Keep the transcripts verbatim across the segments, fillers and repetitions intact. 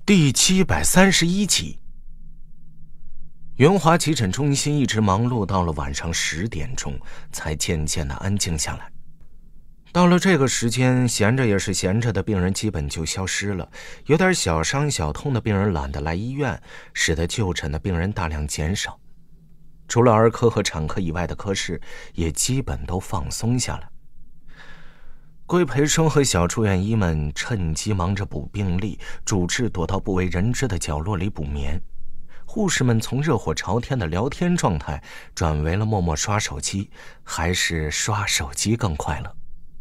第七百三十一集。云华急诊中心一直忙碌到了晚上十点钟，才渐渐的安静下来。到了这个时间，闲着也是闲着的病人基本就消失了，有点小伤小痛的病人懒得来医院，使得就诊的病人大量减少。除了儿科和产科以外的科室也基本都放松下来。规培生和小住院医们趁机忙着补病历，主治躲到不为人知的角落里补眠。护士们从热火朝天的聊天状态转为了默默刷手机，还是刷手机更快乐。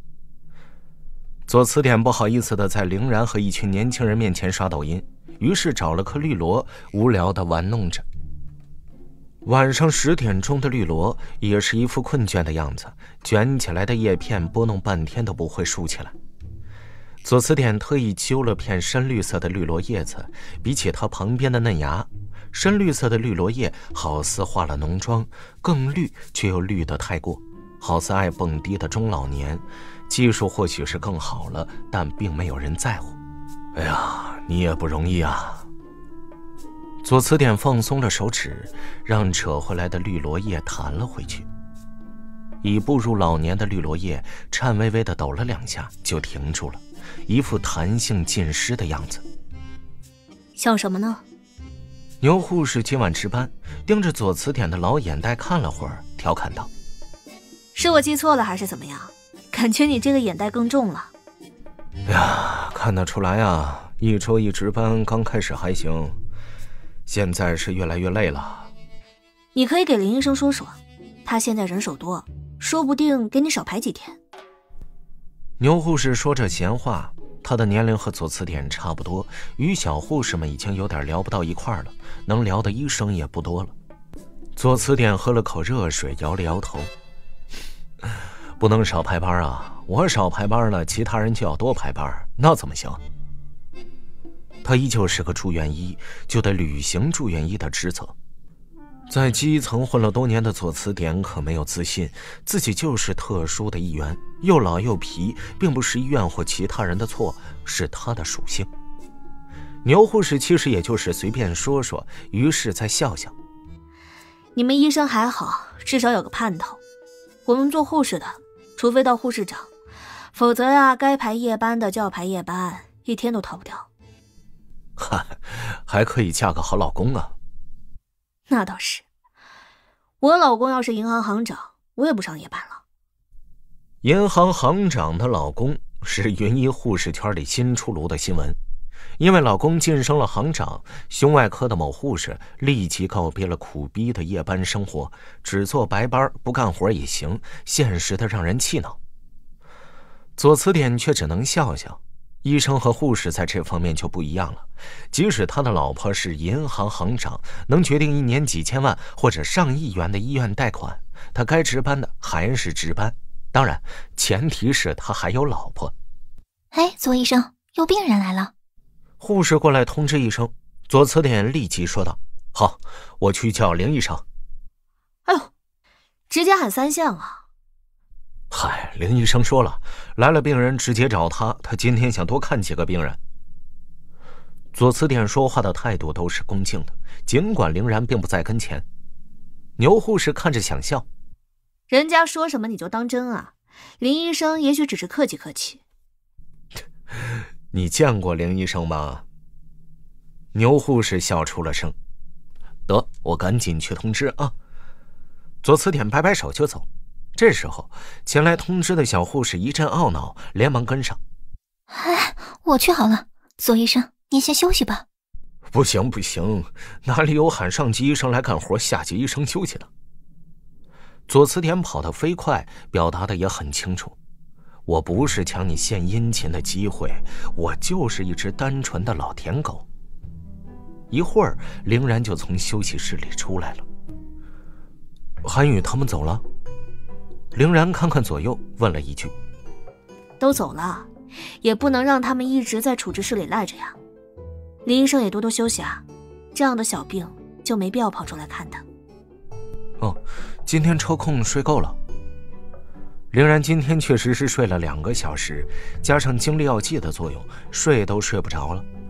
左词典不好意思的在凌然和一群年轻人面前刷抖音，于是找了颗绿萝，无聊的玩弄着。晚上十点钟的绿萝也是一副困倦的样子，卷起来的叶片拨弄半天都不会竖起来。左词典特意揪了片深绿色的绿萝叶子，比起它旁边的嫩芽，深绿色的绿萝叶好似化了浓妆，更绿却又绿得太过，好似爱蹦迪的中老年。技术或许是更好了，但并没有人在乎。哎呀，你也不容易啊。左词典放松了手指，让扯回来的绿萝叶弹了回去。已步入老年的绿萝叶颤巍巍地抖了两下就停住了，一副弹性尽失的样子。 笑什么呢？ 牛护士今晚值班，盯着左词典的老眼袋看了会儿，调侃道： 是我记错了还是怎么样？感觉你这个眼袋更重了。 哎呀，看得出来啊，一周一值班刚开始还行，现在是越来越累了。 你可以给林医生说说，他现在人手多，说不定给你少排几天。 牛护士说着闲话，她的年龄和左词典差不多，与小护士们已经有点聊不到一块儿了，能聊的医生也不多了。左词典喝了口热水，摇了摇头：不能少排班啊，我少排班了，其他人就要多排班，那怎么行？他依旧是个住院医，就得履行住院医的职责。在基层混了多年的左词典可没有自信，自己就是特殊的一员，又老又皮，并不是医院或其他人的错，是他的属性。牛护士其实也就是随便说说，于是再笑笑： 你们医生还好，至少有个盼头。我们做护士的，除非到护士长，否则呀、啊，该排夜班的就要排夜班，一天都逃不掉。 哈，还可以嫁个好老公啊。 那倒是，我老公要是银行行长，我也不上夜班了。 银行行长的老公是云医护士圈里新出炉的新闻，因为老公晋升了行长，胸外科的某护士立即告别了苦逼的夜班生活，只做白班不干活也行，现实的让人气恼。左词典却只能笑笑，医生和护士在这方面就不一样了，即使他的老婆是银行行长，能决定一年几千万或者上亿元的医院贷款，他该值班的还是值班，当然前提是他还有老婆。 哎，左医生，有病人来了。 护士过来通知一声，左词典立即说道：好，我去叫林医生。 哎呦，直接喊三项啊。 嗨，林医生说了，来了病人直接找他，他今天想多看几个病人。左词典说话的态度都是恭敬的，尽管凌然并不在跟前。牛护士看着想笑， 人家说什么你就当真啊，林医生也许只是客气客气。 你见过林医生吗？牛护士笑出了声。得，我赶紧去通知啊。左词典摆摆手就走。这时候前来通知的小护士一阵懊恼，连忙跟上。 哎，我去好了，左医生您先休息吧。 不行不行，哪里有喊上级医生来干活，下级医生休息的？左词典跑得飞快，表达的也很清楚，我不是抢你献殷勤的机会，我就是一只单纯的老舔狗。一会儿凌然就从休息室里出来了。韩宇他们走了？凌然看看左右，问了一句： 都走了，也不能让他们一直在处置室里赖着呀。林医生也多多休息啊，这样的小病就没必要跑出来看他。 哦，今天抽空睡够了。凌然今天确实是睡了两个小时，加上精力药剂的作用，睡都睡不着了。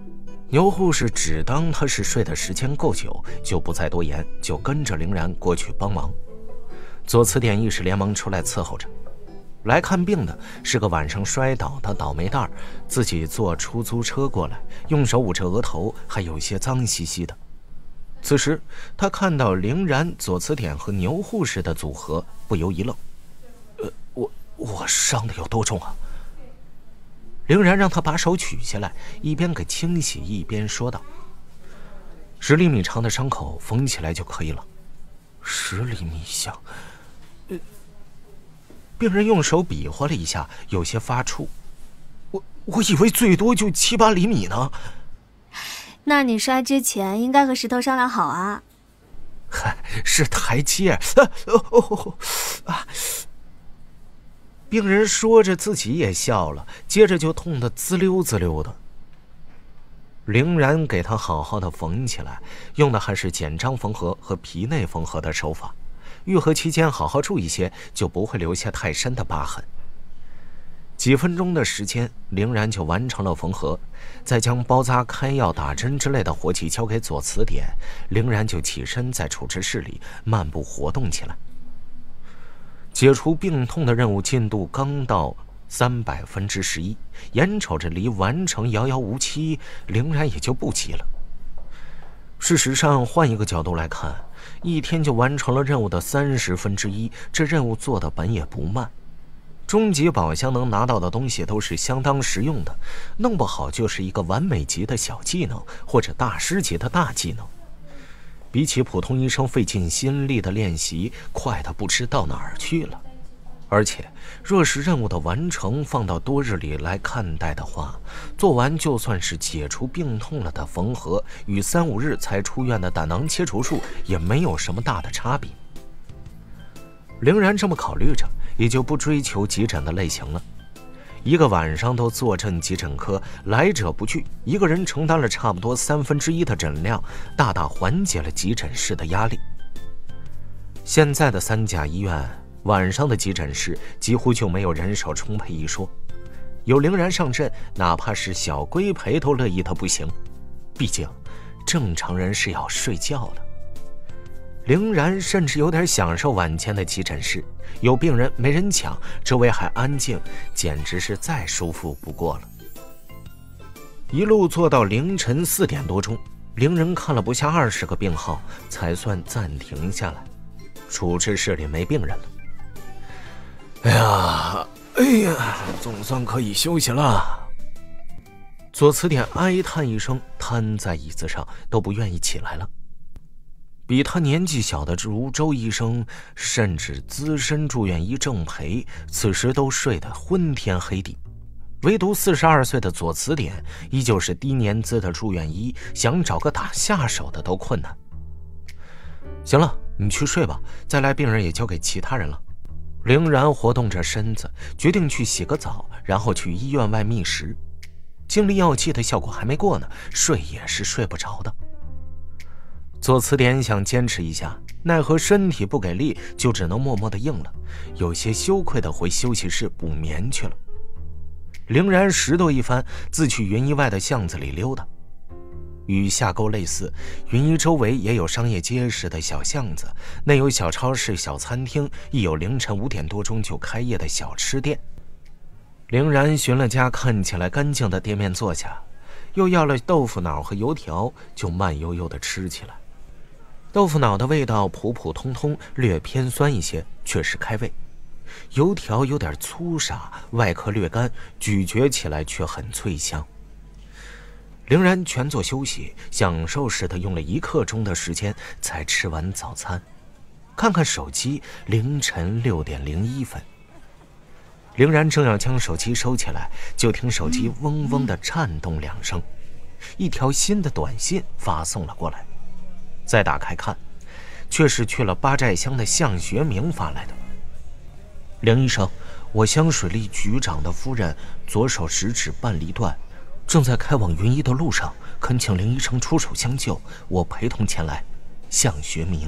牛护士只当他是睡的时间够久，就不再多言，就跟着凌然过去帮忙。左慈典亦是连忙出来伺候着。来看病的是个晚上摔倒的倒霉蛋儿，自己坐出租车过来，用手捂着额头，还有些脏兮兮的。此时他看到凌然、左慈典和牛护士的组合，不由一愣：“呃，我我伤的有多重啊？”凌然让他把手取下来，一边给清洗一边说道：“十厘米长的伤口缝起来就可以了。”十厘米像……呃，病人用手比划了一下，有些发怵：“我我以为最多就七八厘米呢。” 那你摔之前应该和石头商量好啊。 嗨，是台阶。啊哦哦啊！病人说着自己也笑了，接着就痛得滋溜滋溜的。凌然给他好好的缝起来，用的还是简章缝合和皮内缝合的手法，愈合期间好好注意些，就不会留下太深的疤痕。几分钟的时间，凌然就完成了缝合，再将包扎、开药、打针之类的活计交给左慈典，凌然就起身在处置室里漫步活动起来。解除病痛的任务进度刚到三百分之十一，眼瞅着离完成遥遥无期，凌然也就不急了。事实上，换一个角度来看，一天就完成了任务的三十分之一，这任务做的本也不慢。终极宝箱能拿到的东西都是相当实用的，弄不好就是一个完美级的小技能，或者大师级的大技能。比起普通医生费尽心力的练习，快的不知到哪儿去了。而且，若是任务的完成放到多日里来看待的话，做完就算是解除病痛了的缝合，与三五日才出院的胆囊切除术也没有什么大的差别。凌然这么考虑着，也就不追求急诊的类型了。一个晚上都坐镇急诊科，来者不拒，一个人承担了差不多三分之一的诊量，大大缓解了急诊室的压力。现在的三甲医院晚上的急诊室几乎就没有人手充沛一说，有凌然上阵，哪怕是小规培都乐意的不行，毕竟正常人是要睡觉的。凌然甚至有点享受晚间的急诊室，有病人没人抢，周围还安静，简直是再舒服不过了。一路坐到凌晨四点多钟，凌人看了不下二十个病号，才算暂停下来。处置室里没病人了。哎呀，哎呀，总算可以休息了。左慈典哀叹一声，瘫在椅子上，都不愿意起来了。比他年纪小的如周医生，甚至资深住院医郑培，此时都睡得昏天黑地。唯独四十二岁的左慈典，依旧是低年资的住院医，想找个打下手的都困难。行了，你去睡吧，再来病人也交给其他人了。凌然活动着身子，决定去洗个澡，然后去医院外觅食。精力药剂的效果还没过呢，睡也是睡不着的。左慈典想坚持一下，奈何身体不给力，就只能默默地应了，有些羞愧地回休息室补眠去了。凌然拾掇一番，自去云医外的巷子里溜达。与下沟类似，云医周围也有商业街似的小巷子，内有小超市、小餐厅，亦有凌晨五点多钟就开业的小吃店。凌然寻了家看起来干净的店面坐下，又要了豆腐脑和油条，就慢悠悠地吃起来。豆腐脑的味道普普通通，略偏酸一些，却是开胃。油条有点粗傻，外壳略干，咀嚼起来却很脆香。凌然全座休息，享受似的用了一刻钟的时间才吃完早餐。看看手机，凌晨六点零一分。凌然正要将手机收起来，就听手机嗡嗡的颤动两声，一条新的短信发送了过来。再打开看，却是去了八寨乡的向学明发来的。梁医生，我乡水利局长的夫人左手食指半离断，正在开往云医的路上，恳请林医生出手相救，我陪同前来。向学明。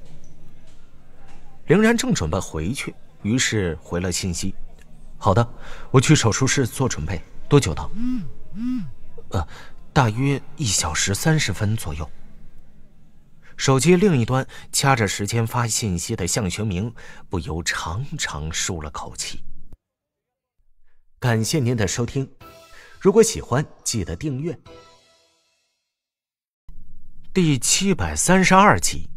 凌然正准备回去，于是回了信息：好的，我去手术室做准备，多久到？呃， 大约一小时三十分左右。手机另一端掐着时间发信息的向学明不由长长舒了口气。感谢您的收听，如果喜欢记得订阅。第七百三十二集。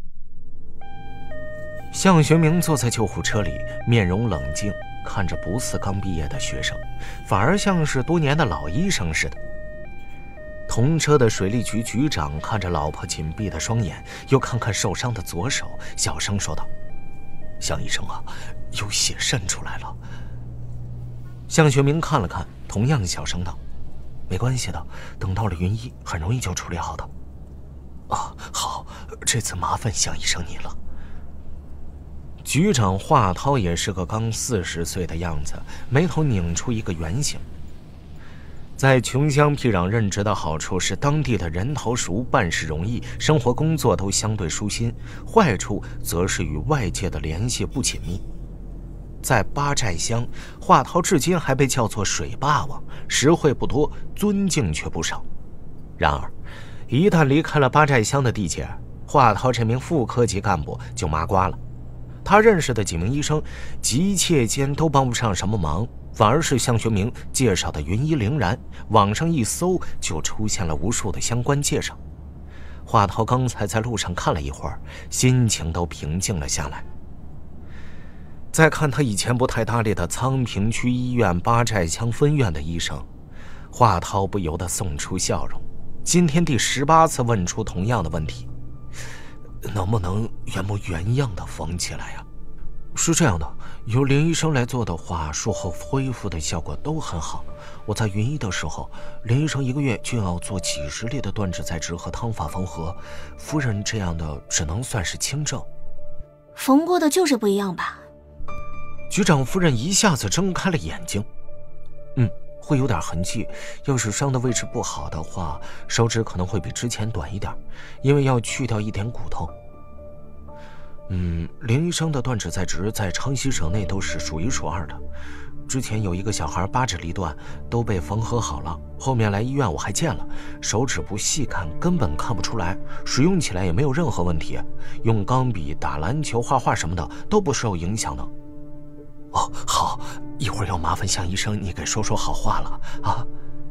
向学明坐在救护车里，面容冷静，看着不似刚毕业的学生，反而像是多年的老医生似的。同车的水利局局长看着老婆紧闭的双眼，又看看受伤的左手，小声说道：“向医生啊，有血渗出来了。”向学明看了看，同样小声道：“没关系的，等到了云医，很容易就处理好的。”“啊，好，这次麻烦向医生你了。”局长华涛也是个刚四十岁的样子，眉头拧出一个圆形。在穷乡僻壤任职的好处是当地的人头熟，办事容易，生活工作都相对舒心；坏处则是与外界的联系不紧密。在八寨乡，华涛至今还被叫做水霸王，实惠不多，尊敬却不少。然而一旦离开了八寨乡的地界，华涛这名副科级干部就麻瓜了。他认识的几名医生急切间都帮不上什么忙，反而是向学明介绍的云医凌然，网上一搜就出现了无数的相关介绍。华涛刚才在路上看了一会儿，心情都平静了下来。再看他以前不太搭理的昌平区医院八寨乡分院的医生，华涛不由得送出笑容。今天第十八次问出同样的问题，能不能原模原样的缝起来呀？是这样的，由林医生来做的话，术后恢复的效果都很好。我在云医的时候，林医生一个月就要做几十例的断指再植和汤法缝合，夫人这样的只能算是轻症。 缝过的就是不一样吧？ 局长夫人一下子睁开了眼睛。嗯，会有点痕迹，要是伤的位置不好的话，手指可能会比之前短一点，因为要去掉一点骨头。嗯，林医生的断指再植在昌西省内都是数一数二的。之前有一个小孩八指离断，都被缝合好了。后面来医院我还见了，手指不细看根本看不出来，使用起来也没有任何问题，用钢笔打篮球、画画什么的都不受影响的。哦，好，一会儿要麻烦向医生你给说说好话了啊。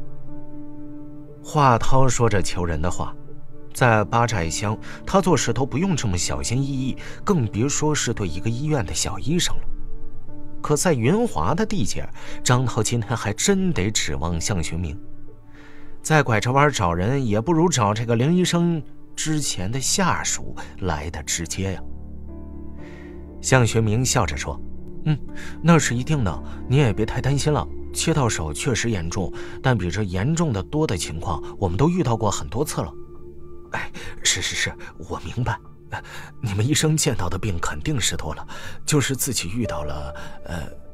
华涛说着求人的话。在八寨乡，他做事都不用这么小心翼翼，更别说是对一个医院的小医生了。可在云华的地界，张涛今天还真得指望向学明。再拐着弯找人，也不如找这个林医生之前的下属来的直接呀。向学明笑着说：“嗯，那是一定的，你也别太担心了。切到手确实严重，但比这严重的多的情况，我们都遇到过很多次了。”哎，是是是，我明白。你们医生见到的病肯定是多了，就是自己遇到了……呃……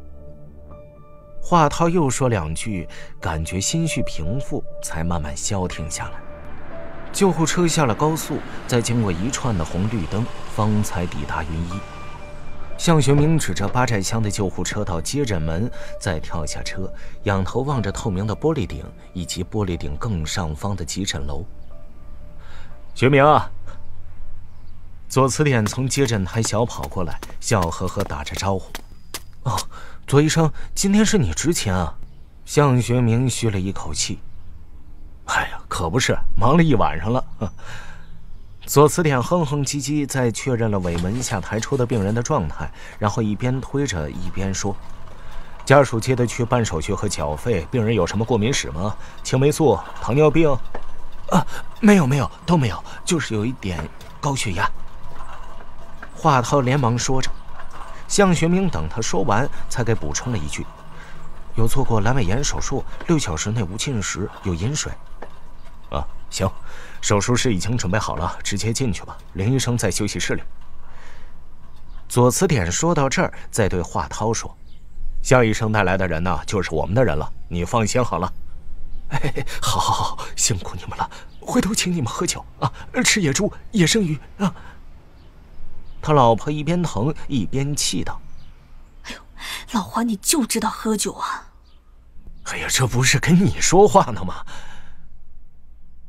华涛又说两句，感觉心绪平复，才慢慢消停下来。救护车下了高速，再经过一串的红绿灯，方才抵达云医。向学明指着八寨乡的救护车到接诊门，再跳下车，仰头望着透明的玻璃顶以及玻璃顶更上方的急诊楼。学明啊！左慈典从接诊台小跑过来，笑呵呵打着招呼。哦，左医生，今天是你值钱啊！向学明吁了一口气。哎呀，可不是，忙了一晚上了。左慈典哼哼唧唧，在确认了尾门下抬出的病人的状态，然后一边推着一边说：“家属接得去办手续和缴费。病人有什么过敏史吗？青霉素、糖尿病？”啊，没有没有，都没有，就是有一点高血压。华涛连忙说着，向学明等他说完，才给补充了一句：“有做过阑尾炎手术，六小时内无进食，有饮水。”啊，行，手术室已经准备好了，直接进去吧。林医生在休息室里。左慈典说到这儿，再对华涛说：“向医生带来的人呢，就是我们的人了，你放心好了。”哎，好，好，好，辛苦你们了，回头请你们喝酒啊，吃野猪、野生鱼啊。他老婆一边疼一边气道：“ 哎呦，老华你就知道喝酒啊！” 哎呀，这不是跟你说话呢吗？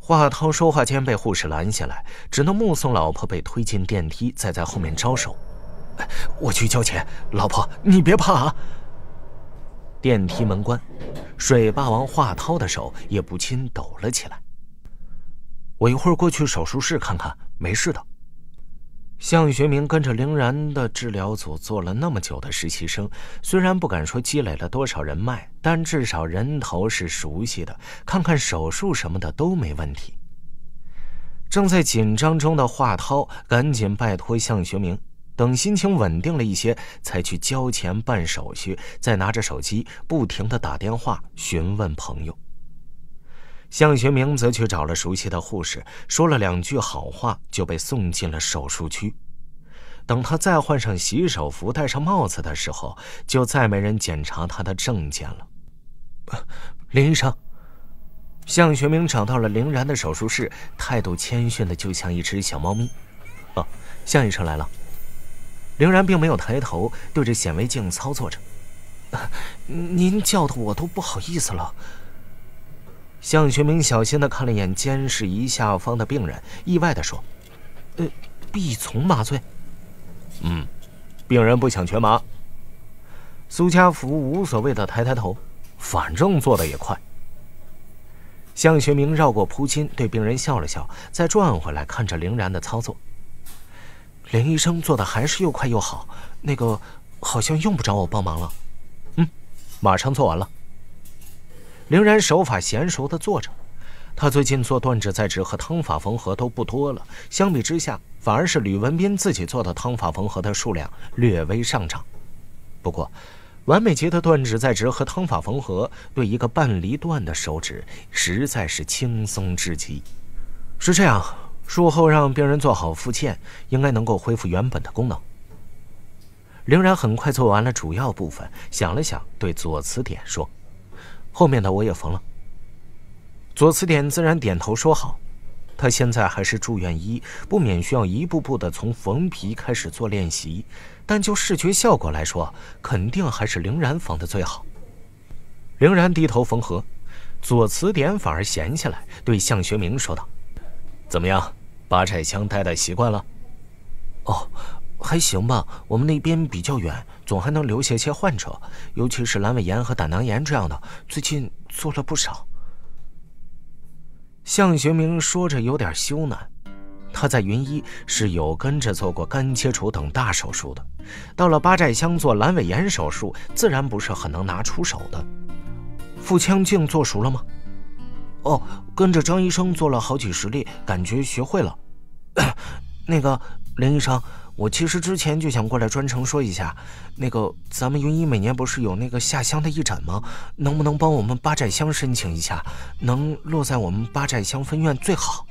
华涛说话间被护士拦下来，只能目送老婆被推进电梯，再在后面招手：“我去交钱，老婆你别怕啊。”电梯门关，水霸王华涛的手也不禁抖了起来。我一会儿过去手术室看看，没事的。向学明跟着凌然的治疗组做了那么久的实习生，虽然不敢说积累了多少人脉，但至少人头是熟悉的，看看手术什么的都没问题。正在紧张中的华涛赶紧拜托向学明，等心情稳定了一些，才去交钱办手续，再拿着手机不停地打电话询问朋友。向学明则去找了熟悉的护士，说了两句好话，就被送进了手术区。等他再换上洗手服，戴上帽子的时候，就再没人检查他的证件了。林医生，向学明找到了凌然的手术室，态度谦逊的就像一只小猫咪。哦，向医生来了。凌然并没有抬头，对着显微镜操作着。您叫的我都不好意思了。向学明小心地看了一眼监视仪下方的病人，意外地说：“呃，必从麻醉。”“嗯，病人不想全麻。”苏家福无所谓地抬抬头，反正做的也快。向学明绕过铺巾，对病人笑了笑，再转回来看着凌然的操作。林医生做的还是又快又好，那个好像用不着我帮忙了。嗯，马上做完了。凌然手法娴熟地做着，他最近做断指再植和汤法缝合都不多了，相比之下，反而是吕文斌自己做的汤法缝合的数量略微上涨。不过，完美级的断指再植和汤法缝合对一个半离断的手指实在是轻松至极。是这样，术后让病人做好复健，应该能够恢复原本的功能。凌然很快做完了主要部分，想了想，对左慈典说：“后面的我也缝了。”左慈典自然点头说好。他现在还是住院医，不免需要一步步的从缝皮开始做练习，但就视觉效果来说，肯定还是凌然缝的最好。凌然低头缝合，左慈典反而闲下来，对向学明说道：“怎么样，八寨乡待的习惯了？”“哦，还行吧，我们那边比较远，总还能留下些患者，尤其是阑尾炎和胆囊炎这样的，最近做了不少。”向学明说着有点羞赧，他在云医是有跟着做过肝切除等大手术的，到了八寨乡做阑尾炎手术，自然不是很能拿出手的。腹腔镜做熟了吗？哦，跟着张医生做了好几十例，感觉学会了。那个林医生，我其实之前就想过来专程说一下，那个咱们云医每年不是有那个下乡的义诊吗？能不能帮我们八寨乡申请一下？能落在我们八寨乡分院最好。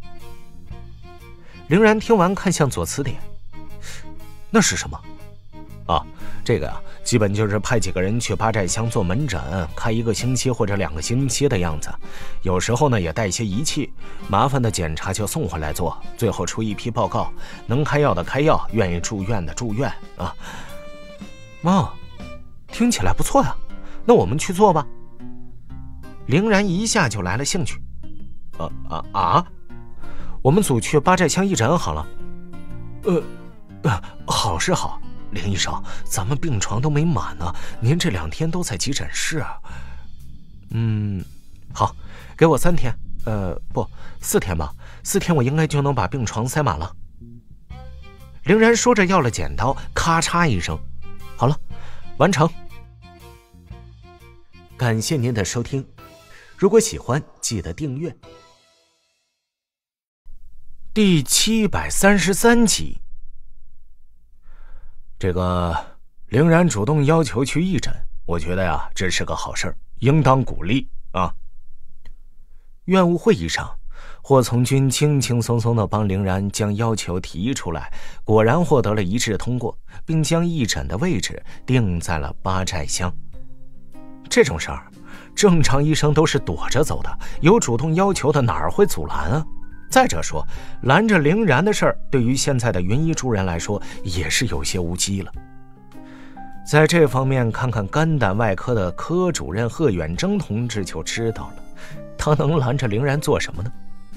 凌然听完看向左慈典，那是什么？啊，这个啊，基本就是派几个人去八寨乡做门诊，开一个星期或者两个星期的样子，有时候呢也带一些仪器，麻烦的检查就送回来做，最后出一批报告，能开药的开药，愿意住院的住院啊。哦，听起来不错呀，那我们去做吧。凌然一下就来了兴趣。啊啊啊！我们组去八寨乡义诊好了。呃，呃好是好。林医生，咱们病床都没满呢，您这两天都在急诊室啊。嗯，好，给我三天，呃，不，四天吧，四天我应该就能把病床塞满了。凌然说着要了剪刀，咔嚓一声，好了，完成。感谢您的收听，如果喜欢，记得订阅。第七百三十三集。这个凌然主动要求去义诊，我觉得呀，这是个好事儿，应当鼓励啊。院务会议上，霍从军轻轻松松地帮凌然将要求提出来，果然获得了一致通过，并将义诊的位置定在了八寨乡。这种事儿，正常医生都是躲着走的，有主动要求的哪儿会阻拦啊？再者说，拦着凌然的事儿，对于现在的云医诸人来说，也是有些无稽了。在这方面，看看肝胆外科的科主任贺远征同志就知道了，他能拦着凌然做什么呢？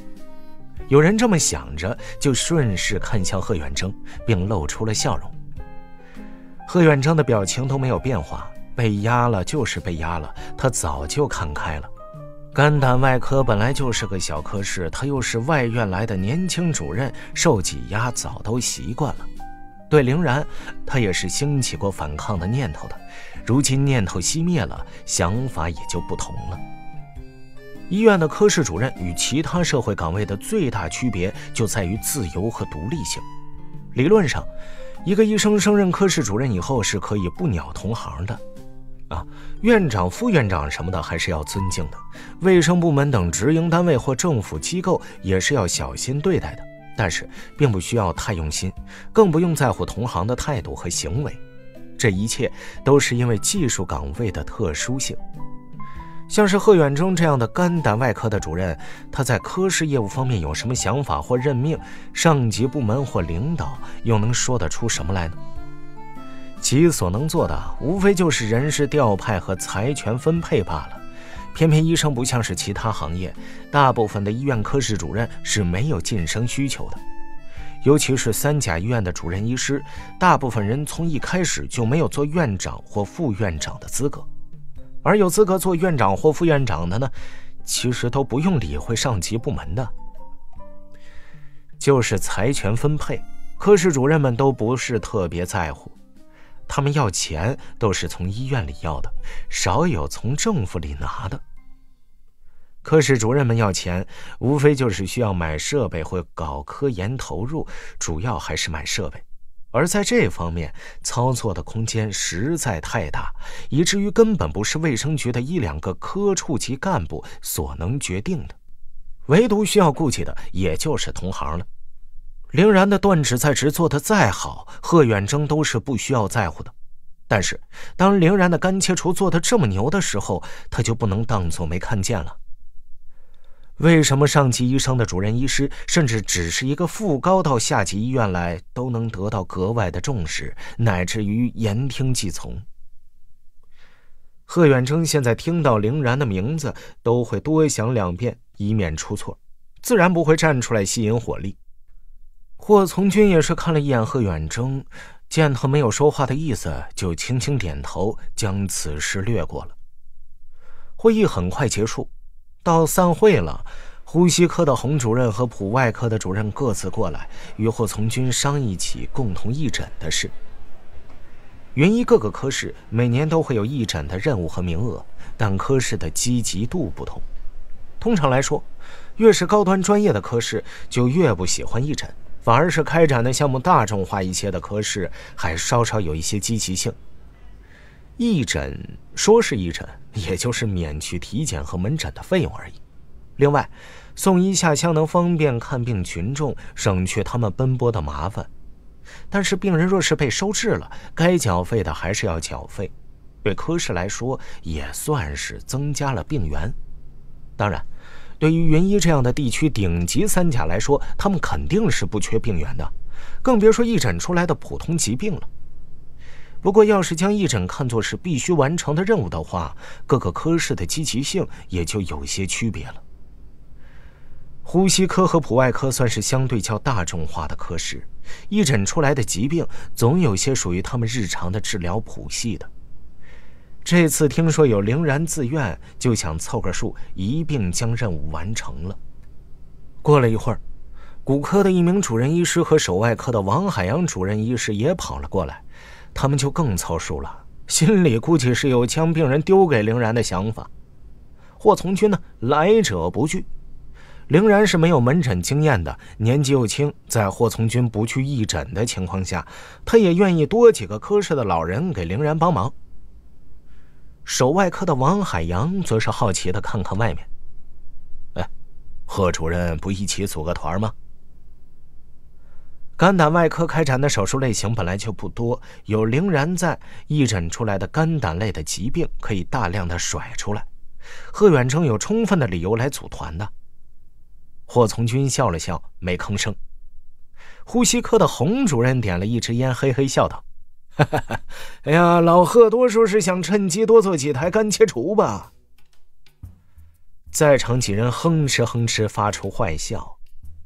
有人这么想着，就顺势看向贺远征，并露出了笑容。贺远征的表情都没有变化，被压了就是被压了，他早就看开了。肝胆外科本来就是个小科室，他又是外院来的年轻主任，受挤压早都习惯了。对凌然，他也是兴起过反抗的念头的，如今念头熄灭了，想法也就不同了。医院的科室主任与其他社会岗位的最大区别就在于自由和独立性。理论上，一个医生升任科室主任以后是可以不鸟同行的啊，院长、副院长什么的还是要尊敬的，卫生部门等直营单位或政府机构也是要小心对待的，但是并不需要太用心，更不用在乎同行的态度和行为。这一切都是因为技术岗位的特殊性。像是贺远征这样的肝胆外科的主任，他在科室业务方面有什么想法或任命，上级部门或领导又能说得出什么来呢？其所能做的无非就是人事调派和财权分配罢了。偏偏医生不像是其他行业，大部分的医院科室主任是没有晋升需求的，尤其是三甲医院的主任医师，大部分人从一开始就没有做院长或副院长的资格。而有资格做院长或副院长的呢，其实都不用理会上级部门的。就是财权分配，科室主任们都不是特别在乎，他们要钱都是从医院里要的，少有从政府里拿的。科室主任们要钱，无非就是需要买设备或搞科研投入，主要还是买设备。而在这方面，操作的空间实在太大，以至于根本不是卫生局的一两个科处级干部所能决定的。唯独需要顾忌的，也就是同行了。凌然的断指在职做得再好，贺远征都是不需要在乎的。但是，当凌然的肝切除做得这么牛的时候，他就不能当作没看见了。为什么上级医生的主任医师，甚至只是一个副高到下级医院来，都能得到格外的重视，乃至于言听计从？贺远征现在听到凌然的名字，都会多想两遍，以免出错，自然不会站出来吸引火力。霍从军也是看了一眼贺远征，见他没有说话的意思，就轻轻点头，将此事略过了。会议很快结束，到散会了，呼吸科的洪主任和普外科的主任各自过来，与霍从军商议起共同义诊的事。云医各个科室每年都会有义诊的任务和名额，但科室的积极度不同。通常来说，越是高端专业的科室就越不喜欢义诊，反而是开展的项目大众化一些的科室还稍稍有一些积极性。义诊说是义诊，也就是免去体检和门诊的费用而已。另外，送医下乡能方便看病群众，省去他们奔波的麻烦。但是病人若是被收治了，该缴费的还是要缴费，对科室来说也算是增加了病源。当然，对于云医这样的地区顶级三甲来说，他们肯定是不缺病源的，更别说义诊出来的普通疾病了。不过要是将义诊看作是必须完成的任务的话，各个科室的积极性也就有些区别了。呼吸科和普外科算是相对较大众化的科室，义诊出来的疾病总有些属于他们日常的治疗谱系的。这次听说有凌然自愿，就想凑个数，一并将任务完成了。过了一会儿，骨科的一名主任医师和手外科的王海洋主任医师也跑了过来，他们就更凑数了，心里估计是有将病人丢给凌然的想法。霍从军呢，来者不拒。凌然是没有门诊经验的，年纪又轻，在霍从军不去义诊的情况下，他也愿意多几个科室的老人给凌然帮忙。手外科的王海洋则是好奇的看看外面，哎，贺主任不一起组个团吗？肝胆外科开展的手术类型本来就不多，有凌然在，义诊出来的肝胆类的疾病可以大量的甩出来，贺远征有充分的理由来组团的。霍从军笑了笑，没吭声。呼吸科的洪主任点了一支烟，嘿嘿笑道：哈哈哈，哎呀，老贺多数是想趁机多做几台肝切除吧。在场几人哼哧哼哧发出坏笑。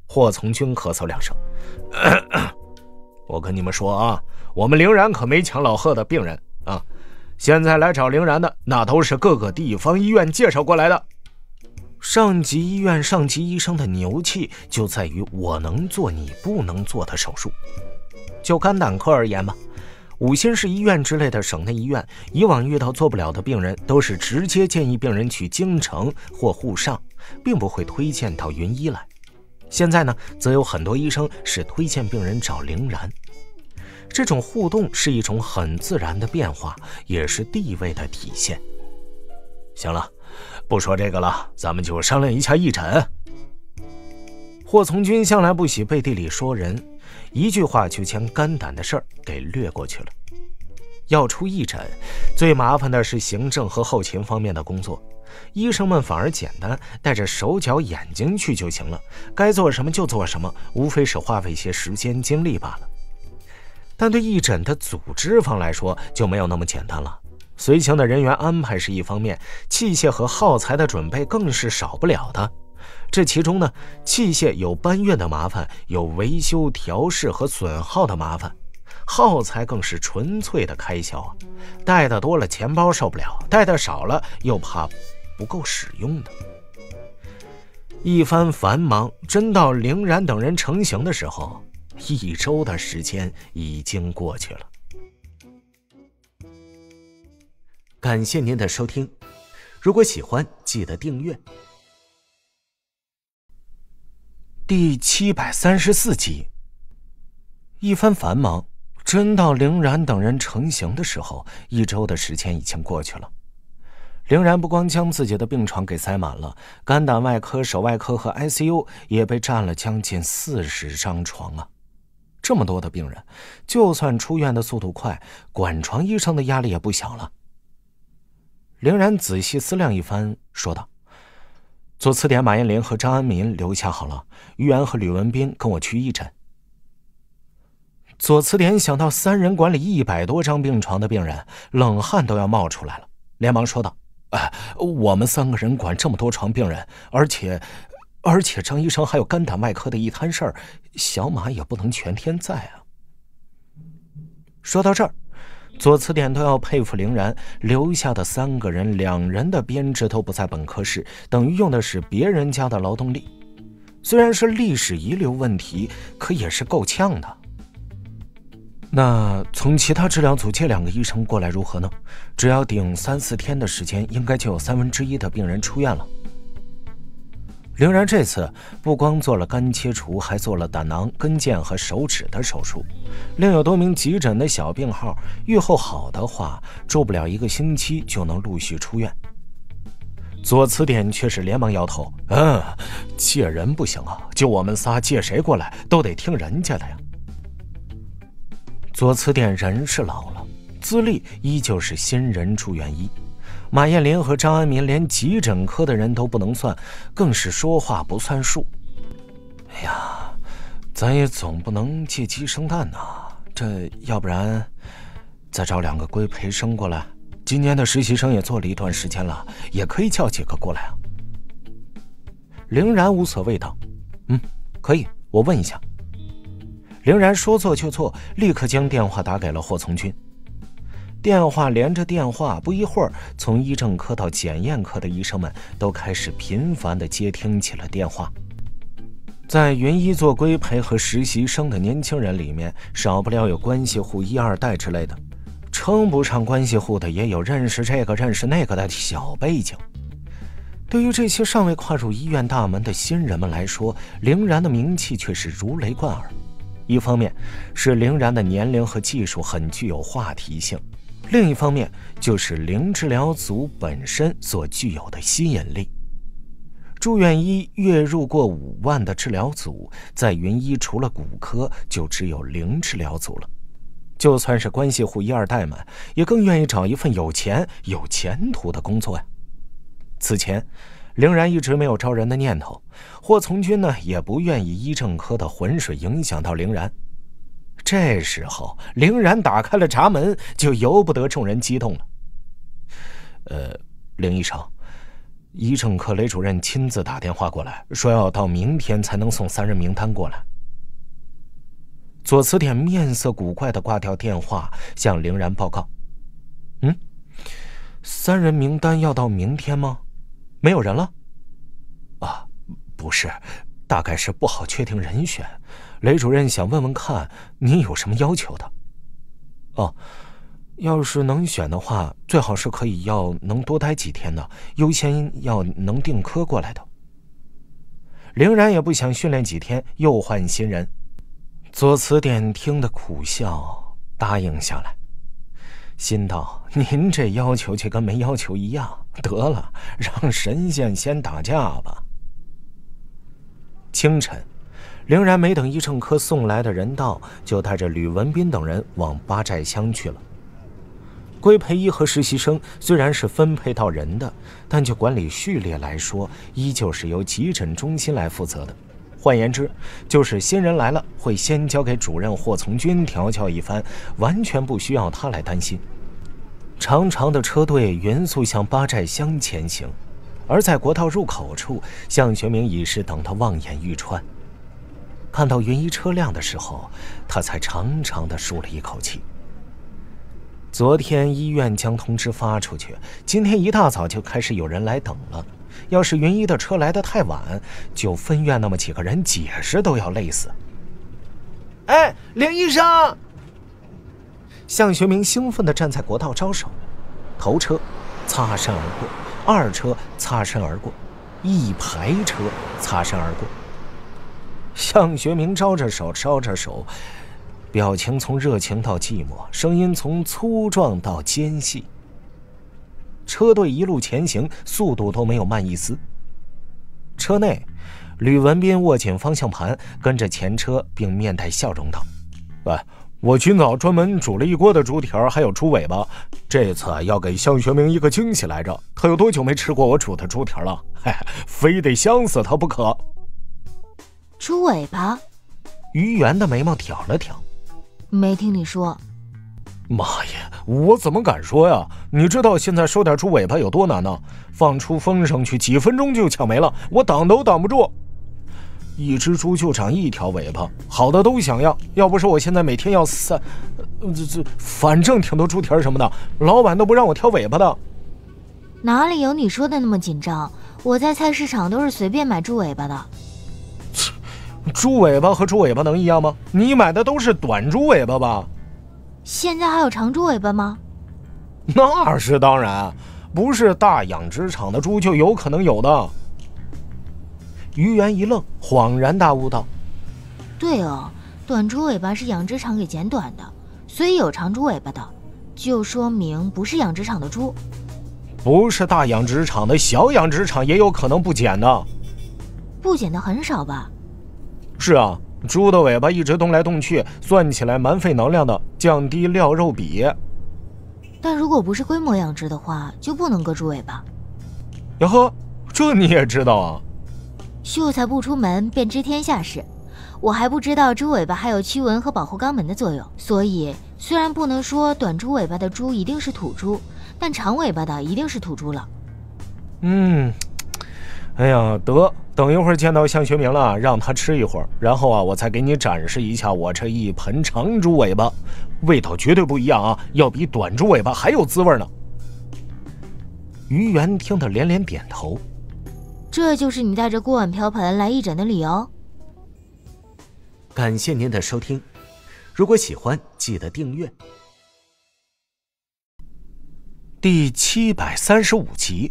霍从军咳嗽两声，咳咳我跟你们说啊，我们陵然可没抢老贺的病人啊！现在来找陵然的，那都是各个地方医院介绍过来的。上级医院上级医生的牛气就在于我能做你不能做的手术。就肝胆科而言吧，五新市医院之类的省内医院，以往遇到做不了的病人，都是直接建议病人去京城或沪上，并不会推荐到云医来。现在呢，则有很多医生是推荐病人找陵然。这种互动是一种很自然的变化，也是地位的体现。行了，不说这个了，咱们就商量一下义诊。霍从军向来不喜背地里说人，一句话就将肝胆的事儿给略过去了。要出义诊，最麻烦的是行政和后勤方面的工作，医生们反而简单，带着手脚眼睛去就行了，该做什么就做什么，无非是花费些时间精力罢了。但对义诊的组织方来说就没有那么简单了，随行的人员安排是一方面，器械和耗材的准备更是少不了的。这其中呢，器械有搬运的麻烦，有维修调试和损耗的麻烦，耗材更是纯粹的开销啊，带的多了钱包受不了，带的少了又怕不够使用的。一番繁忙，真到陵然等人成行的时候，一周的时间已经过去了。感谢您的收听，如果喜欢记得订阅。第七百三十四集，一番繁忙，真到陵然等人成行的时候，一周的时间已经过去了。陵然不光将自己的病床给塞满了，肝胆外科、手外科和 I C U 也被占了将近四十张床啊！这么多的病人，就算出院的速度快，管床医生的压力也不小了。陵然仔细思量一番，说道：“左词典马艳玲和张安民留下好了，于安和吕文斌跟我去义诊。”左词典想到三人管理一百多张病床的病人，冷汗都要冒出来了，连忙说道：“哎，我们三个人管这么多床病人，而且而且张医生还有肝胆外科的一摊事儿，小马也不能全天在啊。”说到这儿，左词典都要佩服陵然，留下的三个人，两人的编制都不在本科室，等于用的是别人家的劳动力。虽然是历史遗留问题，可也是够呛的。那从其他治疗组借两个医生过来如何呢？只要顶三四天的时间，应该就有三分之一的病人出院了。陵然这次不光做了肝切除，还做了胆囊、跟腱和手指的手术，另有多名急诊的小病号，预后好的话，住不了一个星期就能陆续出院。左词典却是连忙摇头：“嗯，借人不行啊，就我们仨，借谁过来都得听人家的呀。”左词典人是老了，资历依旧是新人住院医。马艳玲和张安民连急诊科的人都不能算，更是说话不算数。哎呀，咱也总不能借鸡生蛋呐，这要不然再找两个规培生过来，今年的实习生也做了一段时间了，也可以叫几个过来啊。陵然无所谓道：“嗯，可以，我问一下。”陵然说做就做，立刻将电话打给了霍从军。电话连着电话，不一会儿，从医政科到检验科的医生们都开始频繁地接听起了电话。在云医做规培和实习生的年轻人里面，少不了有关系户一二代之类的，称不上关系户的也有认识这个认识那个的小背景。对于这些尚未跨入医院大门的新人们来说，陵然的名气却是如雷贯耳。一方面是陵然的年龄和技术很具有话题性，另一方面就是陵治疗组本身所具有的吸引力。住院医月入过五万的治疗组，在云医除了骨科就只有陵治疗组了。就算是关系户一二代们，也更愿意找一份有钱有前途的工作呀。此前陵然一直没有招人的念头，霍从军呢也不愿意医政科的浑水影响到陵然。这时候陵然打开了闸门，就由不得众人激动了。呃，陵医生， 医政科雷主任亲自打电话过来，说要到明天才能送三人名单过来。左慈典面色古怪地挂掉电话，向凌然报告：“嗯，三人名单要到明天吗？没有人了？啊，不是，大概是不好确定人选。雷主任想问问看你有什么要求的。哦，要是能选的话，最好是可以要能多待几天的，优先要能订科过来的。”凌然也不想训练几天又换新人。左慈典听得苦笑，答应下来，心道：您这要求却跟没要求一样，得了，让神仙先打架吧。清晨，凌然没等医政科送来的人到，就带着吕文斌等人往八寨乡去了。归培医和实习生虽然是分配到人的，但就管理序列来说，依旧是由急诊中心来负责的。换言之，就是新人来了，会先交给主任霍从军调教一番，完全不需要他来担心。长长的车队匀速向八寨乡前行，而在国道入口处，向学明已是等得望眼欲穿。看到云衣车辆的时候，他才长长的舒了一口气。昨天医院将通知发出去，今天一大早就开始有人来等了。要是云衣的车来得太晚，就分院那么几个人解释都要累死。哎，林医生！向学明兴奋地站在国道招手，头车擦身而过，二车擦身而过，一排车擦身而过。向学明招着手招着手，表情从热情到寂寞，声音从粗壮到尖细。车队一路前行，速度都没有慢一丝。车内，吕文斌握紧方向盘，跟着前车，并面带笑容道：“喂，我今早专门煮了一锅的猪条，还有猪尾巴，这次要给向学明一个惊喜来着。他有多久没吃过我煮的猪条了？嘿，非得香死他不可。” 猪尾巴？ 于元的眉毛挑了挑， 没听你说。 妈呀，我怎么敢说呀？你知道现在收点猪尾巴有多难呢？放出风声去，几分钟就抢没了，我挡都挡不住。一只猪就长一条尾巴，好的都想要，要不是我现在每天要三，这这，反正挺多猪蹄什么的，老板都不让我挑尾巴的。 哪里有你说的那么紧张？我在菜市场都是随便买猪尾巴的。 猪尾巴和猪尾巴能一样吗？你买的都是短猪尾巴吧？ 现在还有长猪尾巴吗？ 那是当然，不是大养殖场的猪就有可能有的。于元一愣，恍然大悟道：“ 对哦，短猪尾巴是养殖场给剪短的，所以有长猪尾巴的，就说明不是养殖场的猪。 不是大养殖场的小养殖场也有可能不剪的。 不剪的很少吧？ 是啊。”猪的尾巴一直动来动去，算起来蛮费能量的，降低料肉比。 但如果不是规模养殖的话，就不能割猪尾巴。 哟呵，这你也知道啊？ 秀才不出门便知天下事，我还不知道猪尾巴还有驱蚊和保护肛门的作用。所以虽然不能说短猪尾巴的猪一定是土猪，但长尾巴的一定是土猪了。 嗯，哎呀，得。等一会儿见到向学明了，让他吃一会儿，然后啊，我再给你展示一下我这一盆长猪尾巴，味道绝对不一样啊，要比短猪尾巴还有滋味呢。于元听得连连点头， 这就是你带着锅碗瓢盆来义诊的理由。 感谢您的收听，如果喜欢记得订阅。第七百三十五集。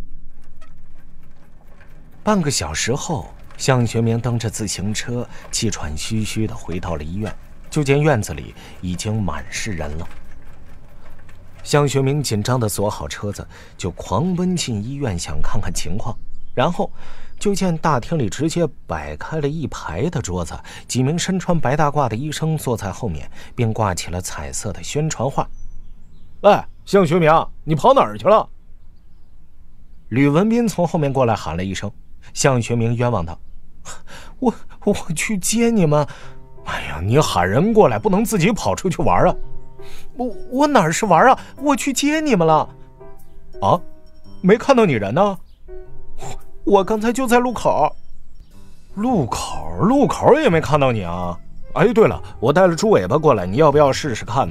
半个小时后，向学明蹬着自行车气喘吁吁地回到了医院，就见院子里已经满是人了。向学明紧张地锁好车子，就狂奔进医院想看看情况，然后就见大厅里直接摆开了一排的桌子，几名身穿白大褂的医生坐在后面，并挂起了彩色的宣传画。哎，向学明，你跑哪儿去了？吕文斌从后面过来喊了一声。向学明冤枉道：“我我去接你们。哎呀，你喊人过来，不能自己跑出去玩啊！我我哪是玩啊？我去接你们了。啊，没看到你人呢？ 我刚才就在路口。路口？路口也没看到你啊！哎，对了，我带了猪尾巴过来，你要不要试试看呢？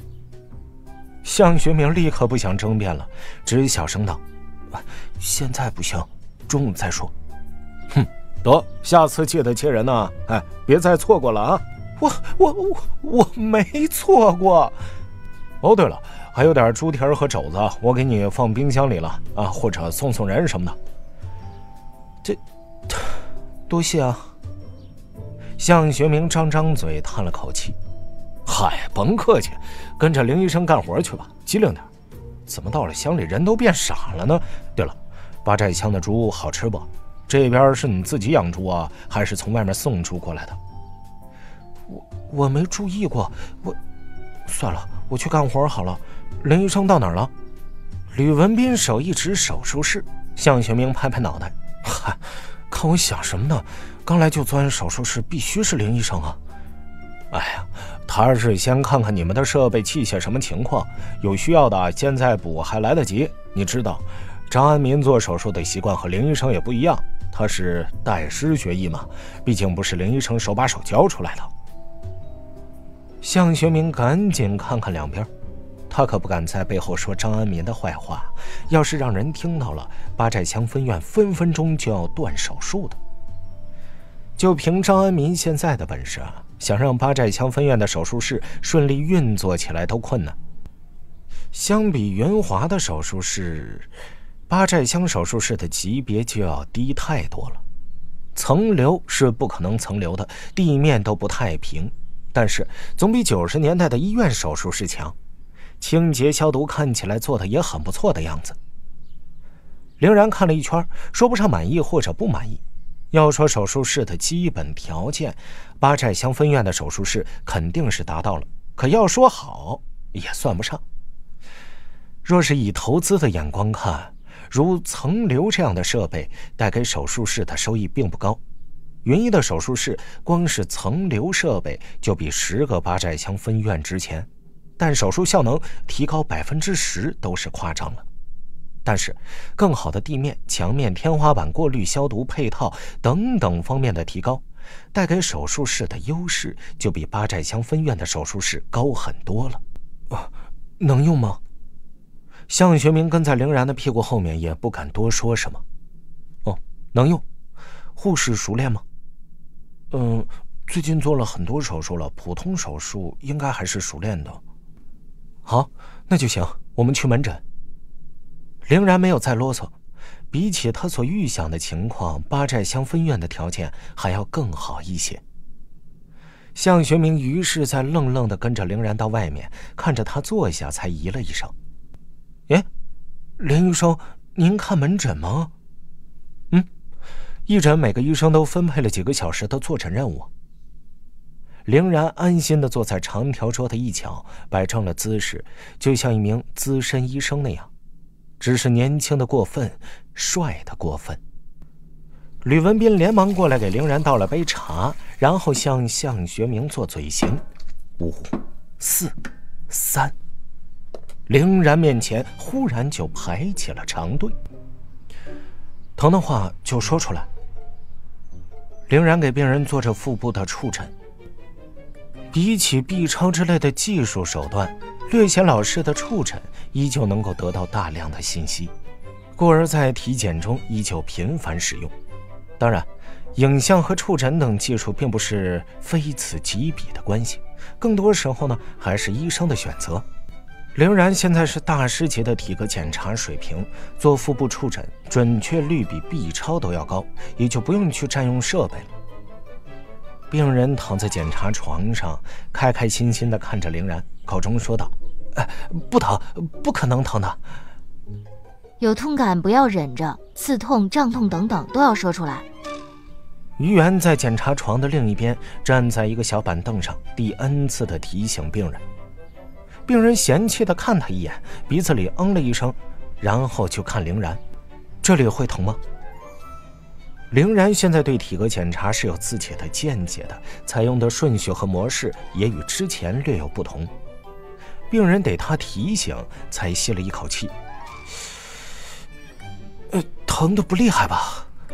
向学明立刻不想争辩了，只小声道：“现在不行，中午再说。”哼，得，下次记得接人呢，哎，别再错过了啊！我我我我没错过。哦，对了，还有点猪蹄儿和肘子，我给你放冰箱里了啊，或者送送人什么的。这，多谢啊。向学明张张嘴叹了口气：“嗨，甭客气，跟着林医生干活去吧，机灵点。怎么到了乡里人都变傻了呢？对了，八寨乡的猪好吃不？这边是你自己养猪啊，还是从外面送猪过来的？”我我没注意过，我算了，我去干活好了。林医生到哪儿了？吕文斌手一指手术室，向学明拍拍脑袋：“嗨，看我想什么呢？刚来就钻手术室，必须是林医生啊！哎呀，他是先看看你们的设备器械什么情况，有需要的现在补还来得及。你知道，张安民做手术的习惯和林医生也不一样，他是代师学艺嘛，毕竟不是林医生手把手教出来的。”向学明赶紧看看两边，他可不敢在背后说张安民的坏话，要是让人听到了，八寨乡分院分分钟就要断手术的。就凭张安民现在的本事啊，想让八寨乡分院的手术室顺利运作起来都困难。相比云华的手术室，八寨乡手术室的级别就要低太多了。层流是不可能层流的，地面都不太平，但是总比九十年代的医院手术室强，清洁消毒看起来做的也很不错的样子。凌然看了一圈，说不上满意或者不满意。要说手术室的基本条件，八寨乡分院的手术室肯定是达到了，可要说好也算不上。若是以投资的眼光看，如层流这样的设备带给手术室的收益并不高。云一的手术室光是层流设备就比十个八寨乡分院值钱，但手术效能提高百分之十都是夸张了。但是更好的地面、墙面、天花板、过滤、消毒、配套等等方面的提高，带给手术室的优势就比八寨乡分院的手术室高很多了。啊，能用吗？向学明跟在凌然的屁股后面，也不敢多说什么。哦，能用。护士熟练吗？嗯，最近做了很多手术了，普通手术应该还是熟练的。好，那就行，我们去门诊。凌然没有再啰嗦，比起他所预想的情况，八寨乡分院的条件还要更好一些。向学明于是在愣愣地跟着凌然到外面，看着他坐下，才咦了一声：“哎，林医生，您看门诊吗？”“嗯，一诊每个医生都分配了几个小时的坐诊任务。”凌然安心地坐在长条桌的一角，摆正了姿势，就像一名资深医生那样。只是年轻的过分，帅的过分。吕文斌连忙过来给凌然倒了杯茶，然后向向学明做嘴型：五、四、三。凌然面前忽然就排起了长队。疼的话就说出来。凌然给病人做着腹部的触诊。比起 B 超之类的技术手段，略显老式的触诊依旧能够得到大量的信息，故而在体检中依旧频繁使用。当然，影像和触诊等技术并不是非此即彼的关系，更多时候呢还是医生的选择。凌然现在是大师级的体格检查水平，做腹部触诊准确率比 B 超都要高，也就不用去占用设备了。病人躺在检查床上，开开心心地看着凌然，口中说道：“哎，不疼，不可能疼的。 有痛感不要忍着，刺痛、胀痛等等都要说出来。” 于元在检查床的另一边，站在一个小板凳上，第 N 次地提醒病人。病人嫌弃地看他一眼，鼻子里嗯了一声，然后就看凌然：“这里会疼吗？”凌然现在对体格检查是有自己的见解的，采用的顺序和模式也与之前略有不同。病人得他提醒，才吸了一口气：“呃，疼得不厉害吧？”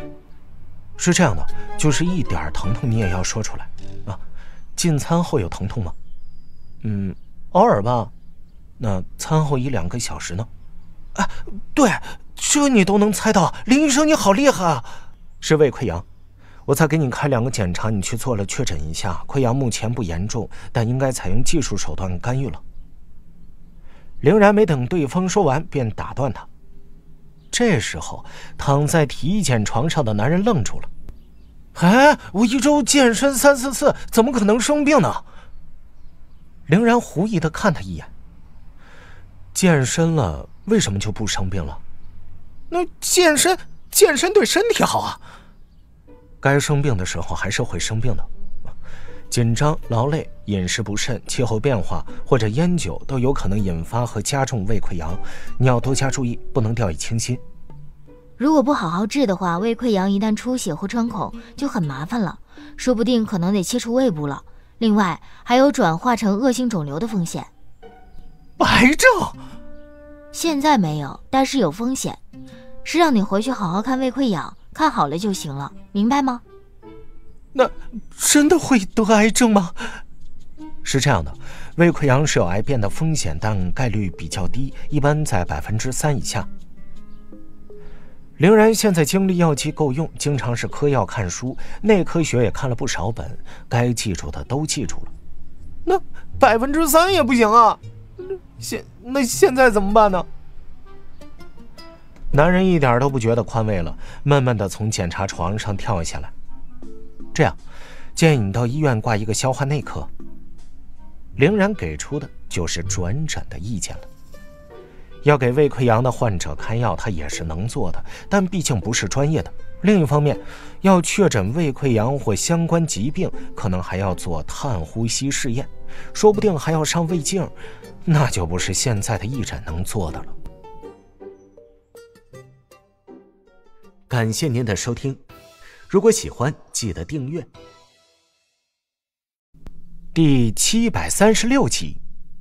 是这样的，就是一点疼痛你也要说出来啊。进餐后有疼痛吗？嗯，偶尔吧。那餐后一两个小时呢？啊，对，这你都能猜到，林医生你好厉害啊！是胃溃疡，我再给你开两个检查，你去做了确诊一下，溃疡目前不严重，但应该采用技术手段干预了。凌然没等对方说完，便打断他。这时候，躺在体检床上的男人愣住了。哎，我一周健身三四次，怎么可能生病呢？凌然狐疑地看他一眼。健身了，为什么就不生病了？那健身，健身对身体好啊。该生病的时候还是会生病的。紧张、劳累、饮食不慎、气候变化或者烟酒都有可能引发和加重胃溃疡，你要多加注意，不能掉以轻心。 如果不好好治的话，胃溃疡一旦出血或穿孔就很麻烦了，说不定可能得切除胃部了。另外还有转化成恶性肿瘤的风险。 癌症？ 现在没有，但是有风险，是让你回去好好看胃溃疡，看好了就行了，明白吗？ 那真的会得癌症吗？是这样的，胃溃疡是有癌变的风险，但概率比较低，一般在百分之三以下。凌然现在精力药剂够用，经常是嗑药看书，内科学也看了不少本，该记住的都记住了。那百分之三也不行啊！现那现在怎么办呢？男人一点都不觉得宽慰了，闷闷地从检查床上跳下来。这样，建议你到医院挂一个消化内科。凌然给出的就是转诊的意见了。要给胃溃疡的患者开药，他也是能做的，但毕竟不是专业的。另一方面，要确诊胃溃疡或相关疾病，可能还要做碳呼吸试验，说不定还要上胃镜，那就不是现在的义诊能做的了。感谢您的收听，如果喜欢记得订阅。第七百三十六集。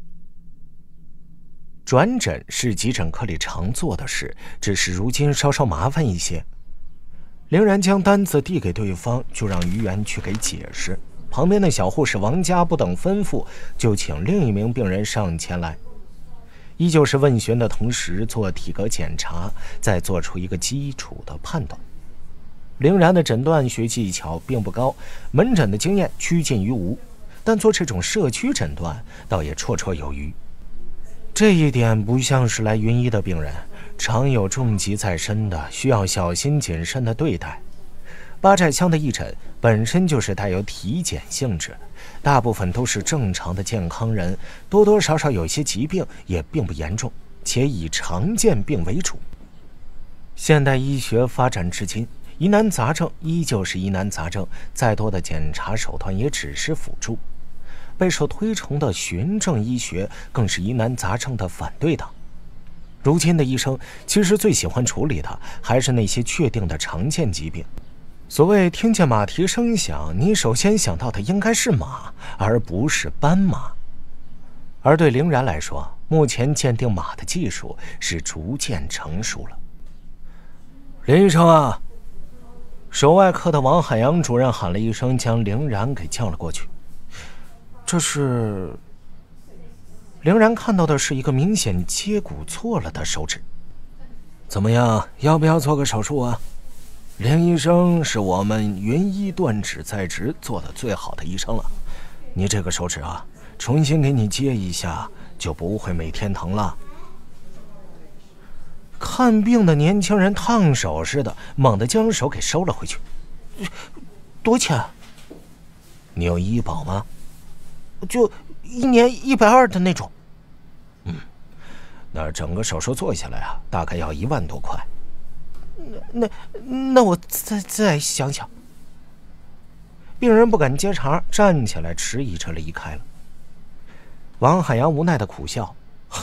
转诊是急诊科里常做的事，只是如今稍稍麻烦一些。凌然将单子递给对方，就让于元去给解释。旁边的小护士王家不等吩咐，就请另一名病人上前来，依旧是问询的同时做体格检查，再做出一个基础的判断。凌然的诊断学技巧并不高，门诊的经验趋近于无，但做这种社区诊断倒也绰绰有余。这一点不像是来云医的病人，常有重疾在身的，需要小心谨慎的对待。八寨乡的义诊本身就是带有体检性质，大部分都是正常的健康人，多多少少有些疾病，也并不严重，且以常见病为主。现代医学发展至今，疑难杂症依旧是疑难杂症，再多的检查手段也只是辅助。备受推崇的循证医学更是疑难杂症的反对党。如今的医生其实最喜欢处理的还是那些确定的常见疾病。所谓听见马蹄声响，你首先想到的应该是马，而不是斑马。而对凌然来说，目前鉴定马的技术是逐渐成熟了。林医生啊！手外科的王海洋主任喊了一声，将凌然给叫了过去。这是……凌然看到的是一个明显接骨错了的手指。怎么样，要不要做个手术啊？林医生是我们云医断指在职做的最好的医生了，你这个手指啊，重新给你接一下，就不会每天疼了。看病的年轻人烫手似的，猛地将手给收了回去。多钱？你有医保吗？就一年一百二的那种。嗯，那整个手术做下来啊，大概要一万多块。那那那我再再想想。病人不敢接茬，站起来迟疑着离开了。王海洋无奈的苦笑，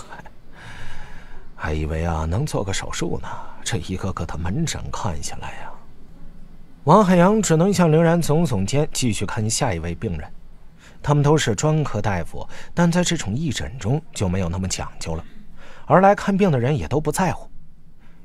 还以为啊能做个手术呢，这一个个的门诊看下来呀。王海洋只能向凌然耸耸肩，继续看下一位病人。他们都是专科大夫，但在这种义诊中就没有那么讲究了，而来看病的人也都不在乎。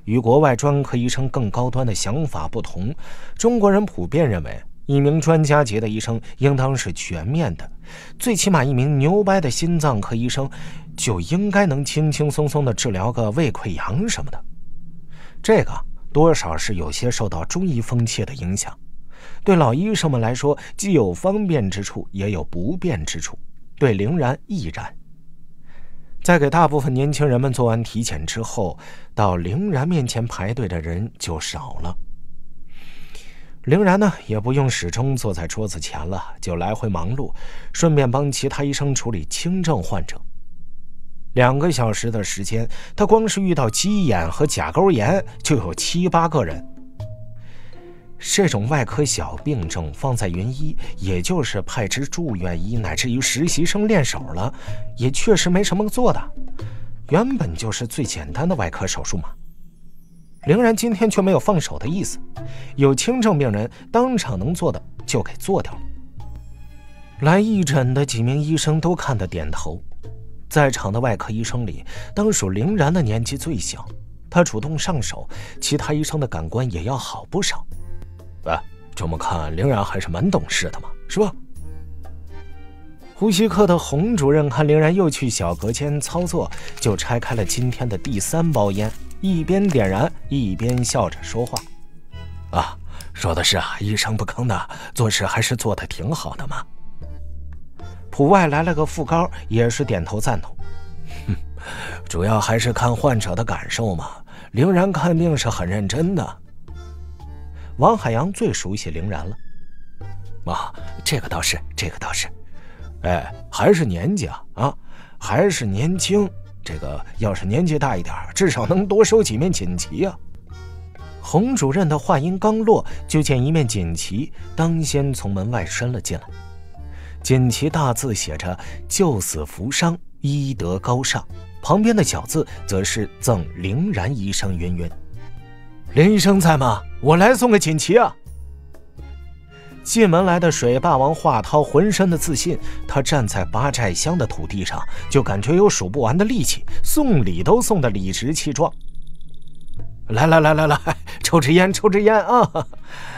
与国外专科医生更高端的想法不同，中国人普遍认为，一名专家级的医生应当是全面的，最起码一名牛掰的心脏科医生就应该能轻轻松松地治疗个胃溃疡什么的。这个多少是有些受到中医风气的影响，对老医生们来说，既有方便之处，也有不便之处，对凌然亦然。在给大部分年轻人们做完体检之后，到凌然面前排队的人就少了。凌然呢，也不用始终坐在桌子前了，就来回忙碌，顺便帮其他医生处理轻症患者。两个小时的时间，他光是遇到鸡眼和甲沟炎就有七八个人。这种外科小病症放在云医，也就是派支住院医乃至于实习生练手了，也确实没什么做的，原本就是最简单的外科手术嘛。凌然今天却没有放手的意思，有轻症病人当场能做的就给做掉了。来义诊的几名医生都看得点头，在场的外科医生里，当属凌然的年纪最小，他主动上手，其他医生的感官也要好不少。哎，这么看，凌然还是蛮懂事的嘛，是吧？呼吸科的洪主任看凌然又去小隔间操作，就拆开了今天的第三包烟，一边点燃，一边笑着说话：“啊，说的是啊，一声不吭的，做事还是做得挺好的嘛。”普外来了个副高，也是点头赞同：“哼，主要还是看患者的感受嘛。凌然看病是很认真的。”王海洋最熟悉凌然了，啊，这个倒是，这个倒是，哎，还是年纪啊，啊，还是年轻。这个要是年纪大一点，至少能多收几面锦旗啊。洪主任的话音刚落，就见一面锦旗当先从门外伸了进来。锦旗大字写着“救死扶伤，医德高尚”，旁边的小字则是“赠凌然医生云云”。林医生在吗？我来送个锦旗啊！进门来的水霸王华涛浑身的自信，他站在八寨乡的土地上，就感觉有数不完的力气，送礼都送得理直气壮。来来来来来，抽支烟，抽支烟啊！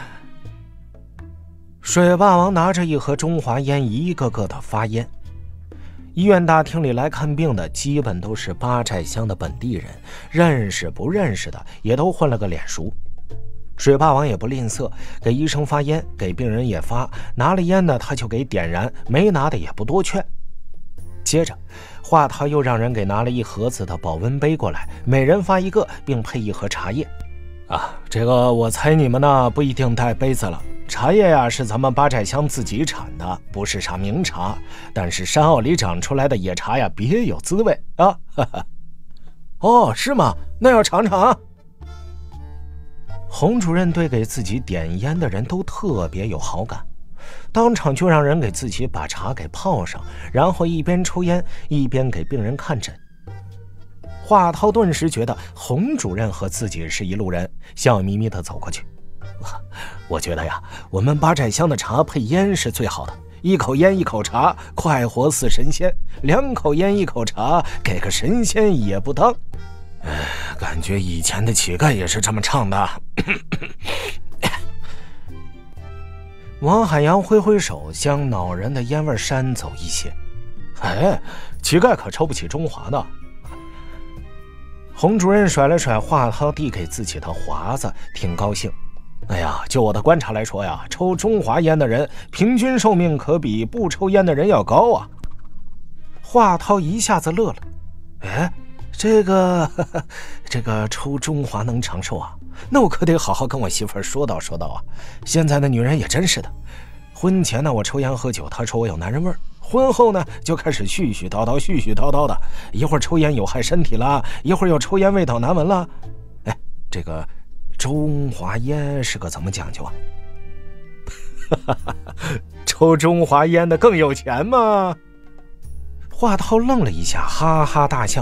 水霸王拿着一盒中华烟，一个个的发烟。医院大厅里来看病的基本都是八寨乡的本地人，认识不认识的也都混了个脸熟。水霸王也不吝啬，给医生发烟，给病人也发，拿了烟的他就给点燃，没拿的也不多劝。接着华涛又让人给拿了一盒子的保温杯过来，每人发一个，并配一盒茶叶。啊，这个我猜你们呢不一定带杯子了，茶叶呀是咱们八寨乡自己产的，不是啥名茶，但是山坳里长出来的野茶呀别有滋味啊！哈哈。哦，是吗？那要尝尝啊。洪主任对给自己点烟的人都特别有好感，当场就让人给自己把茶给泡上，然后一边抽烟一边给病人看诊。华涛顿时觉得洪主任和自己是一路人，笑眯眯地走过去。我觉得呀，我们八寨乡的茶配烟是最好的，一口烟一口茶，快活似神仙；两口烟一口茶，给个神仙也不当。哎，感觉以前的乞丐也是这么唱的。王海洋挥挥手，将恼人的烟味扇走一些。哎，乞丐可抽不起中华的。洪主任甩了甩华涛递给自己的华子，挺高兴。哎呀，就我的观察来说呀，抽中华烟的人平均寿命可比不抽烟的人要高啊。华涛一下子乐了。哎，这个呵呵这个抽中华能长寿啊？那我可得好好跟我媳妇儿说道说道啊。现在的女人也真是的，婚前呢我抽烟喝酒，她说我有男人味儿，婚后呢就开始絮絮叨叨絮絮叨叨的，一会儿抽烟有害身体啦，一会儿又抽烟味道难闻啦。哎，这个中华烟是个怎么讲究啊？抽中华烟的更有钱吗？华涛愣了一下，哈哈大笑。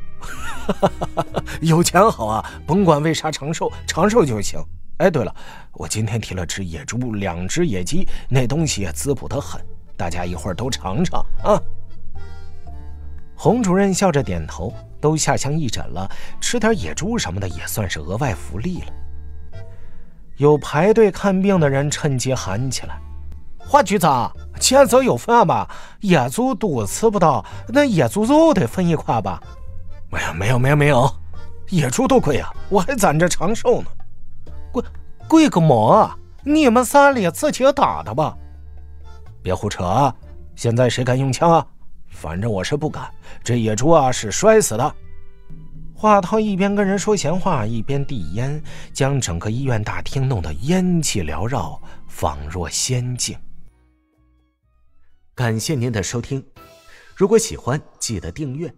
有钱好啊，甭管为啥长寿，长寿就行。哎，对了，我今天提了只野猪，两只野鸡，那东西也滋补得很，大家一会儿都尝尝啊。洪主任笑着点头， 都下乡义诊了，吃点野猪什么的也算是额外福利了。有排队看病的人趁机喊起来：“华局长，钱走有份吧？野猪肚吃不到，那野猪肉得分一块吧？”“没有没有没有没有，野猪都贵啊，我还攒着长寿呢。”“贵贵个毛啊！你们山里自己打的吧？”“别胡扯啊！现在谁敢用枪啊？反正我是不敢，这野猪啊是摔死的。”华涛一边跟人说闲话，一边递烟，将整个医院大厅弄得烟气缭绕，仿若仙境。感谢您的收听，如果喜欢记得订阅。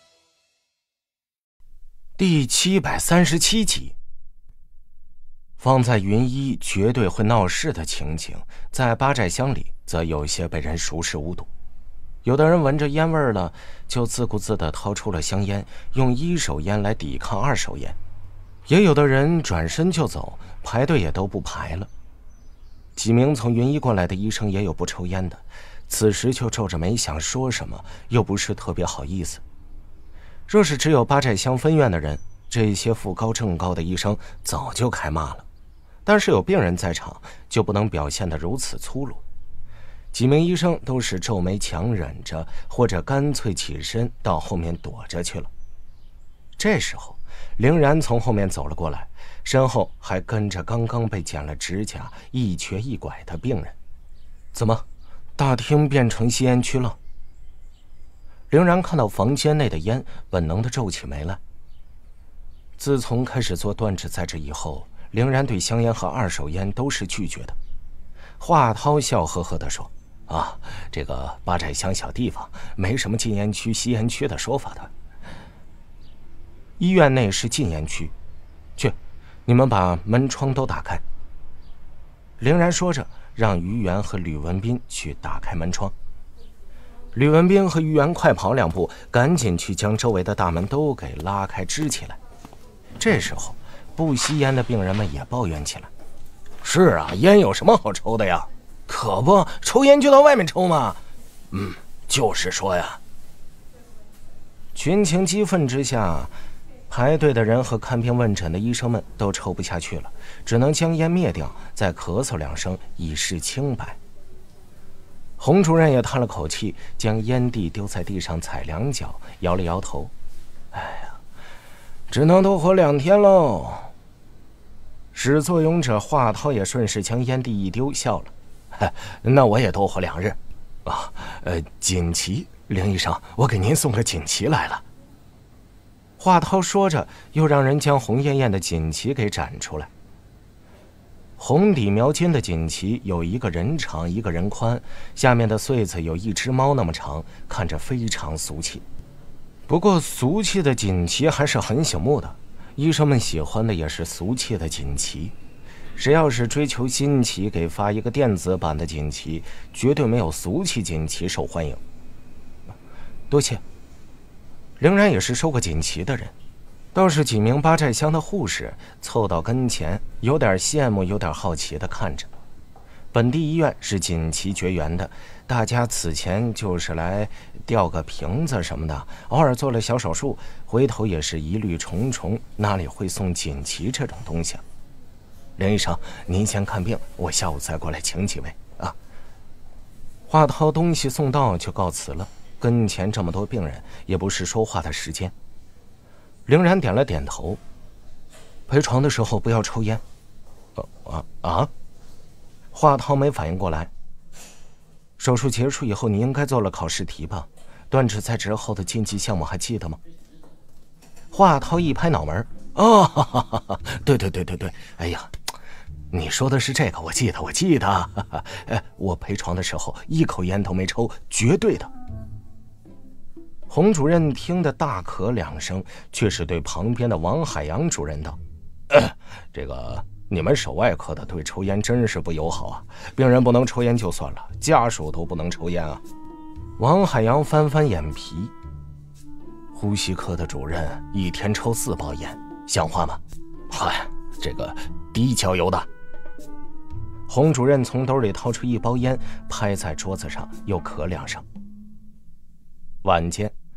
第七百三十七集。放在云一绝对会闹事的情景，在八寨乡里则有些被人熟视无睹。有的人闻着烟味了，就自顾自地掏出了香烟，用一手烟来抵抗二手烟；也有的人转身就走，排队也都不排了。几名从云一过来的医生也有不抽烟的，此时就皱着眉想说什么，又不是特别好意思。若是只有八寨乡分院的人，这些副高正高的医生早就开骂了，但是有病人在场，就不能表现得如此粗鲁。几名医生都是皱眉强忍着，或者干脆起身到后面躲着去了。这时候凌然从后面走了过来，身后还跟着刚刚被剪了指甲一瘸一拐的病人。怎么，大厅变成吸烟区了？凌然看到房间内的烟，本能地皱起眉来。自从开始做断指在这以后，凌然对香烟和二手烟都是拒绝的。华涛笑呵呵地说：“啊，这个八寨乡小地方，没什么禁烟区、吸烟区的说法的。医院内是禁烟区，去，你们把门窗都打开。”凌然说着，让于元和吕文斌去打开门窗。吕文斌和于元快跑两步，赶紧去将周围的大门都给拉开支起来。这时候，不吸烟的病人们也抱怨起来：“是啊，烟有什么好抽的呀？可不，抽烟就到外面抽嘛。嗯，就是说呀。”群情激愤之下，排队的人和看病问诊的医生们都抽不下去了，只能将烟灭掉，再咳嗽两声以示清白。洪主任也叹了口气，将烟蒂丢在地上踩两脚，摇了摇头：“哎呀，只能多活两天喽。”始作俑者华涛也顺势将烟蒂一丢，笑了：“那我也多活两日。啊，呃，锦旗，凌医生，我给您送个锦旗来了。”华涛说着，又让人将红艳艳的锦旗给展出来。红底描金的锦旗有一个人长一个人宽，下面的穗子有一只猫那么长，看着非常俗气。不过俗气的锦旗还是很醒目的，医生们喜欢的也是俗气的锦旗。谁要是追求新奇，给发一个电子版的锦旗，绝对没有俗气锦旗受欢迎。多谢。凌然也是收过锦旗的人，倒是几名八寨乡的护士凑到跟前，有点羡慕有点好奇地看着。本地医院是锦旗绝缘的，大家此前就是来吊个瓶子什么的，偶尔做了小手术，回头也是疑虑重重，哪里会送锦旗这种东西啊？凌医生，您先看病，我下午再过来请几位啊。华涛东西送到就告辞了，跟前这么多病人，也不是说话的时间。凌然点了点头，陪床的时候不要抽烟。啊啊！华涛没反应过来。手术结束以后，你应该做了考试题吧？断指在职后的竞技项目还记得吗？华涛一拍脑门：“哦，哈哈哈哈，对对对对对，哎呀，你说的是这个，我记得，我记得。哈哈，哎，我陪床的时候一口烟都没抽，绝对的。”洪主任听得大咳两声，却是对旁边的王海洋主任道：“这个你们手外科的对抽烟真是不友好啊！病人不能抽烟就算了，家属都不能抽烟啊！”王海洋翻翻眼皮：“呼吸科的主任一天抽四包烟，像话吗？嗨，这个低焦油的。”洪主任从兜里掏出一包烟，拍在桌子上，又咳两声。晚间，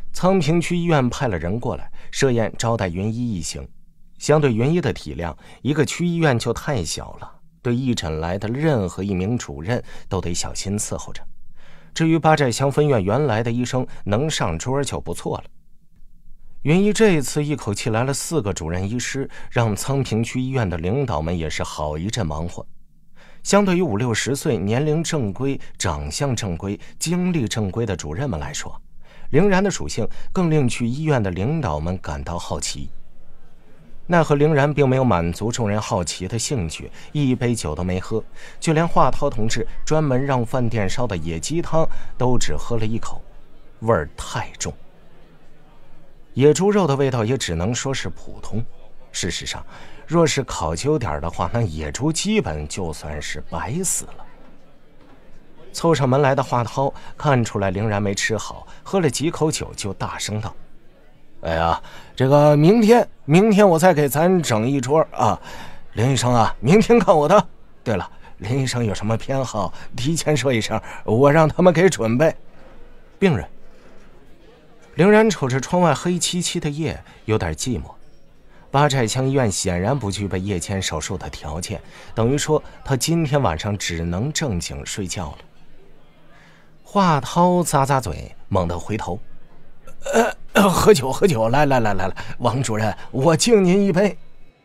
仓平区医院派了人过来设宴招待云一一行。相对云一的体量，一个区医院就太小了，对义诊来的任何一名主任都得小心伺候着。至于八寨乡分院原来的医生能上桌就不错了。云一这次一口气来了四个主任医师，让仓平区医院的领导们也是好一阵忙活。相对于五六十岁、年龄正规、长相正规、经历正规的主任们来说，凌然的属性更令去医院的领导们感到好奇。奈何凌然并没有满足众人好奇的兴趣，一杯酒都没喝，就连华涛同志专门让饭店烧的野鸡汤都只喝了一口，味儿太重。野猪肉的味道也只能说是普通，事实上若是考究点的话，那野猪基本就算是白死了。凑上门来的华涛看出来凌然没吃好，喝了几口酒就大声道：哎呀，这个明天明天我再给咱整一桌啊！林医生啊，明天看我的。对了，林医生有什么偏好提前说一声，我让他们给准备。病人凌然瞅着窗外黑漆漆的夜，有点寂寞。八寨乡医院显然不具备夜间手术的条件，等于说他今天晚上只能正经睡觉了。华涛咂咂嘴，猛地回头：呃，喝酒喝酒，来来来来来，王主任，我敬您一杯。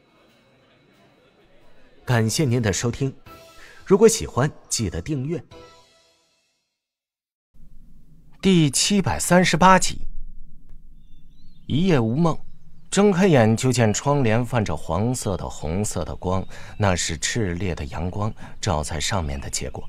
感谢您的收听，如果喜欢记得订阅。第七百三十八集。一夜无梦，睁开眼就见窗帘泛着黄色的红色的光，那是炽烈的阳光照在上面的结果。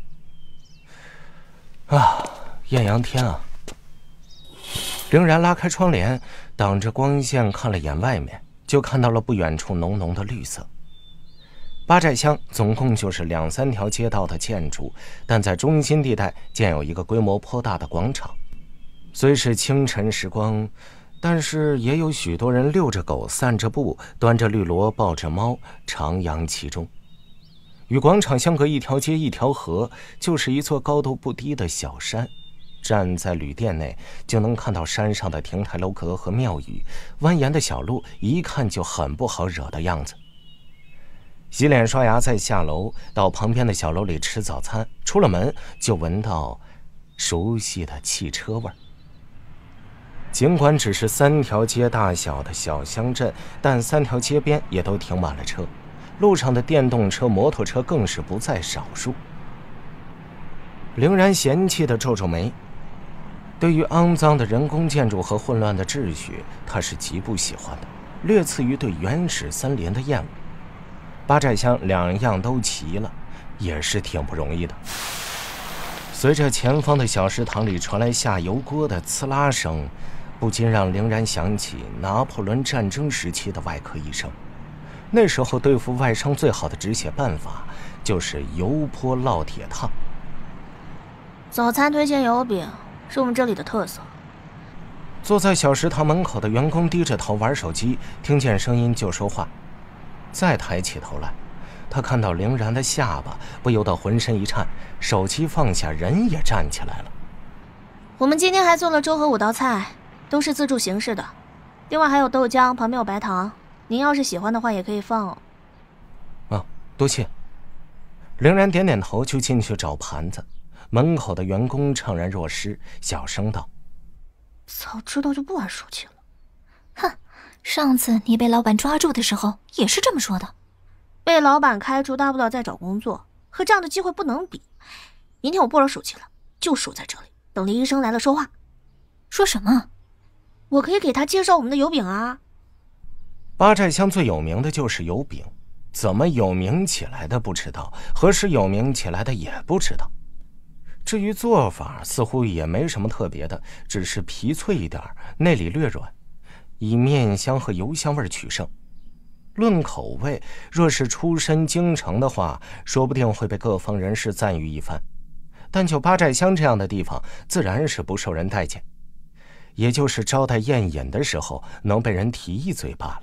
啊，艳阳天啊！凌然拉开窗帘，挡着光线看了眼外面，就看到了不远处浓浓的绿色。八寨乡总共就是两三条街道的建筑，但在中心地带建有一个规模颇大的广场。虽是清晨时光，但是也有许多人遛着狗、散着步，端着绿萝、抱着猫，徜徉其中。与广场相隔一条街一条河，就是一座高度不低的小山。站在旅店内，就能看到山上的亭台楼阁和庙宇，蜿蜒的小路一看就很不好惹的样子。洗脸刷牙，再下楼到旁边的小楼里吃早餐，出了门就闻到熟悉的汽车味儿。尽管只是三条街大小的小乡镇，但三条街边也都停满了车，路上的电动车、摩托车更是不在少数。凌然嫌弃地皱皱眉，对于肮脏的人工建筑和混乱的秩序，他是极不喜欢的，略次于对原始森林的厌恶。八寨乡两样都齐了，也是挺不容易的。随着前方的小食堂里传来下油锅的呲啦声，不禁让凌然想起拿破仑战争时期的外科医生。那时候对付外伤最好的止血办法就是油泼烙铁烫。 早餐推荐油饼，是我们这里的特色。 坐在小食堂门口的员工低着头玩手机，听见声音就说话。再抬起头来，他看到凌然的下巴，不由得浑身一颤，手机放下，人也站起来了。 我们今天还做了粥和五道菜，都是自助形式的，另外还有豆浆，旁边有白糖，您要是喜欢的话也可以放哦。 啊，多谢。凌然点点头，就进去找盘子。门口的员工怅然若失，小声道： 早知道就不玩手机了。 哼，上次你被老板抓住的时候也是这么说的。 被老板开除，大不了再找工作，和这样的机会不能比。明天我不玩手机了，就守在这里，等林医生来了说话。 说什么？ 我可以给他介绍我们的油饼啊。 八寨乡最有名的就是油饼，怎么有名起来的不知道，何时有名起来的也不知道。至于做法，似乎也没什么特别的，只是皮脆一点，内里略软，以面香和油香味取胜。论口味，若是出身京城的话，说不定会被各方人士赞誉一番，但就八寨乡这样的地方，自然是不受人待见，也就是招待宴饮的时候能被人提一嘴罢了。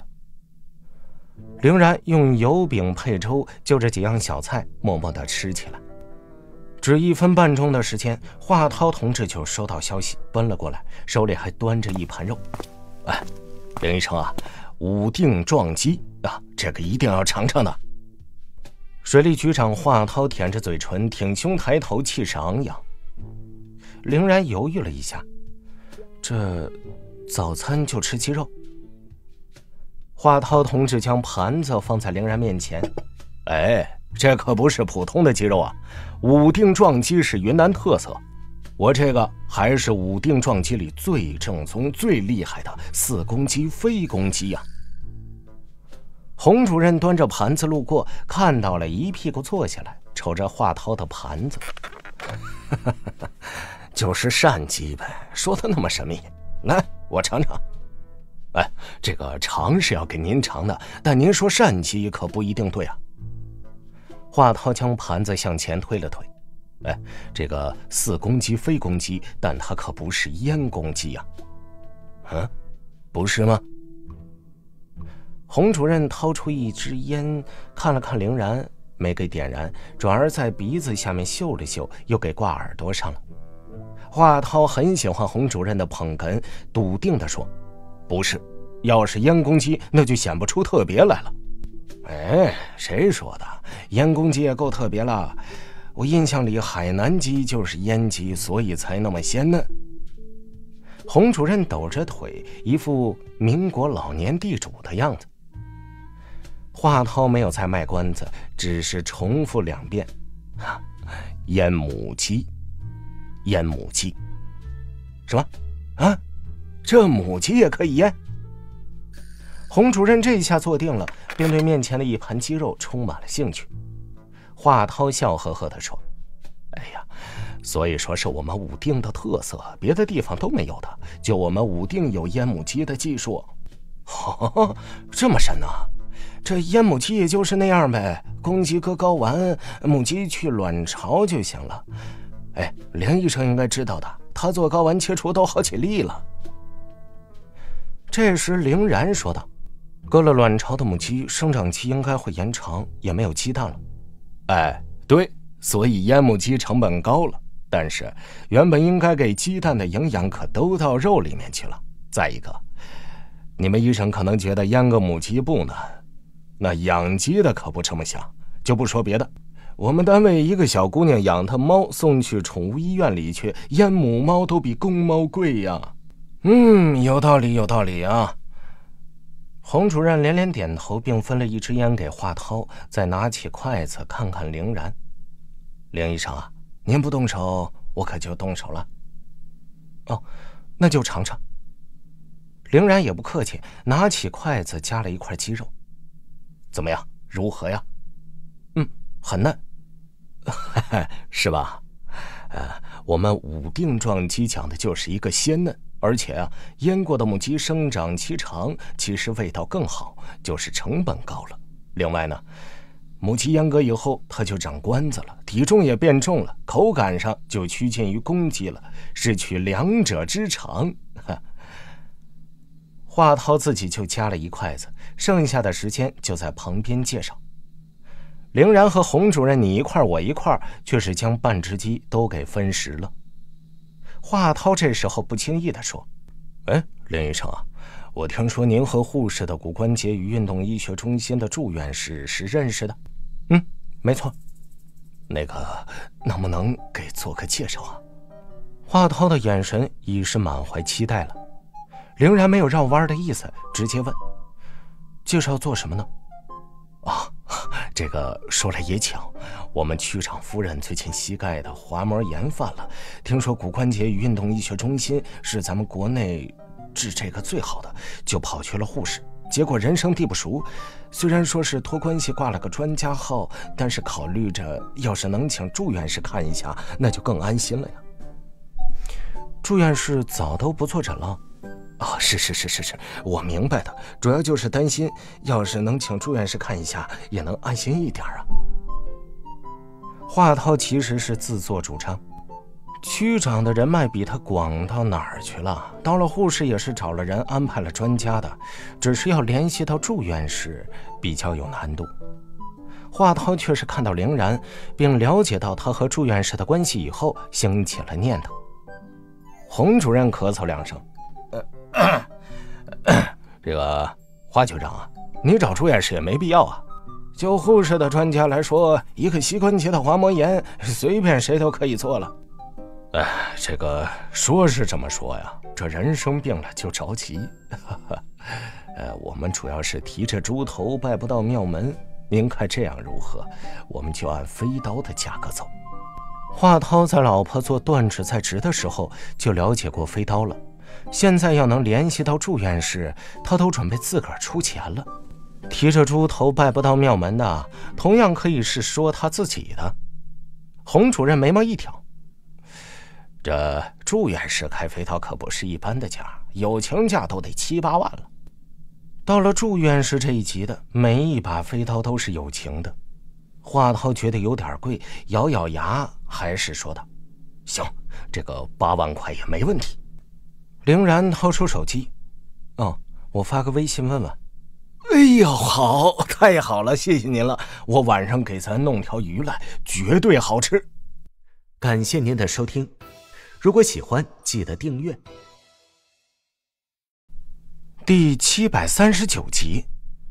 凌然用油饼配粥，就这几样小菜默默地吃起来。 只一分半钟的时间，华涛同志就收到消息，奔了过来，手里还端着一盘肉。哎，林医生啊，武定撞击啊，这个一定要尝尝的。水利局长华涛舔着嘴唇，挺胸抬头，气势昂扬。凌然犹豫了一下，这早餐就吃鸡肉？华涛同志将盘子放在凌然面前，哎，这可不是普通的鸡肉啊，武定撞鸡是云南特色，我这个还是武定撞鸡里最正宗最厉害的四公鸡非公鸡呀、啊。洪主任端着盘子路过，看到了，一屁股坐下来，瞅着华涛的盘子。就是鳝鸡呗，说的那么神秘。来，我尝尝。哎，这个尝是要给您尝的，但您说鳝鸡可不一定对啊。华涛将盘子向前推了推。哎，这个四公鸡非公鸡，但它可不是阉公鸡呀、啊。嗯，不是吗？洪主任掏出一支烟，看了看凌然，没给点燃，转而在鼻子下面嗅了嗅，又给挂耳朵上了。华涛很喜欢洪主任的捧哏，笃定地说：“不是，要是阉公鸡，那就显不出特别来了。”哎，谁说的？阉公鸡也够特别了。我印象里海南鸡就是阉鸡，所以才那么鲜嫩。洪主任抖着腿，一副民国老年地主的样子。华涛没有再卖关子，只是重复两遍：啊，阉母鸡，阉母鸡。什么？啊，这母鸡也可以阉？洪主任这下坐定了，并对面前的一盘鸡肉充满了兴趣。华涛笑呵呵地说：“哎呀，所以说是我们武定的特色，别的地方都没有的，就我们武定有阉母鸡的技术。”哦，这么神啊！这阉母鸡也就是那样呗，公鸡割睾丸，母鸡去卵巢就行了。哎，林医生应该知道的，他做睾丸切除都好几例了。这时凌然说道：“割了卵巢的母鸡生长期应该会延长，也没有鸡蛋了。”哎，对，所以阉母鸡成本高了，但是原本应该给鸡蛋的营养可都到肉里面去了。再一个，你们医生可能觉得阉个母鸡不难，那养鸡的可不这么想。就不说别的，我们单位一个小姑娘养她猫送去宠物医院里去，阉母猫都比公猫贵呀。嗯，有道理有道理啊。洪主任连连点头，并分了一支烟给华涛，再拿起筷子看看凌然。凌医生啊，您不动手，我可就动手了。哦，那就尝尝。凌然也不客气，拿起筷子夹了一块鸡肉。怎么样，如何呀？嗯，很嫩。是吧？呃，我们武定撞鸡讲的就是一个鲜嫩。而且啊，阉过的母鸡生长期长，其实味道更好，就是成本高了。另外呢，母鸡阉割以后，它就长关子了，体重也变重了，口感上就趋近于公鸡了，是取两者之长。华涛自己就夹了一筷子，剩下的时间就在旁边介绍。凌然和洪主任你一块我一块，却是将半只鸡都给分食了。华涛这时候不经意地说：“哎，林医生啊，我听说您和护士的骨关节与运动医学中心的祝院士是认识的。”“嗯，没错。”“那个，能不能给做个介绍啊？”华涛的眼神已是满怀期待了。凌然没有绕弯的意思，直接问：“介绍做什么呢？”“啊，这个说来也巧，我们区长夫人最近膝盖的滑膜炎犯了，听说骨关节与运动医学中心是咱们国内治这个最好的，就跑去了护士。结果人生地不熟，虽然说是托关系挂了个专家号，但是考虑着要是能请祝院士看一下，那就更安心了呀。”“祝院士早都不坐诊了。”“哦，是是是是是，我明白的，主要就是担心，要是能请祝院士看一下，也能安心一点啊。”华涛其实是自作主张，区长的人脉比他广到哪儿去了？到了护士也是找了人安排了专家的，只是要联系到祝院士比较有难度。 华涛却是看到凌然，并了解到他和祝院士的关系以后，兴起了念头。洪主任咳嗽两声，呃呃呃、这个华局长啊，你找祝院士也没必要啊。就护士的专家来说，一个膝关节的滑膜炎，随便谁都可以做了。哎，这个说是这么说呀，这人生病了就着急。哈哈，呃，我们主要是提着猪头拜不到庙门，您看这样如何？我们就按飞刀的价格走。华涛在老婆做断指在职的时候就了解过飞刀了，现在要能联系到祝院士，他都准备自个儿出钱了。提着猪头拜不到庙门的，同样可以是说他自己的。洪主任眉毛一挑，这祝院士开飞刀可不是一般的价，友情价都得七八万了。到了祝院士这一级的，每一把飞刀都是友情的。华涛觉得有点贵，咬咬牙还是说道：行，这个八万块也没问题。凌然掏出手机，哦，我发个微信问问。哎呦，好，太好了，谢谢您了，我晚上给咱弄条鱼来，绝对好吃。感谢您的收听，如果喜欢记得订阅。第七百三十九集。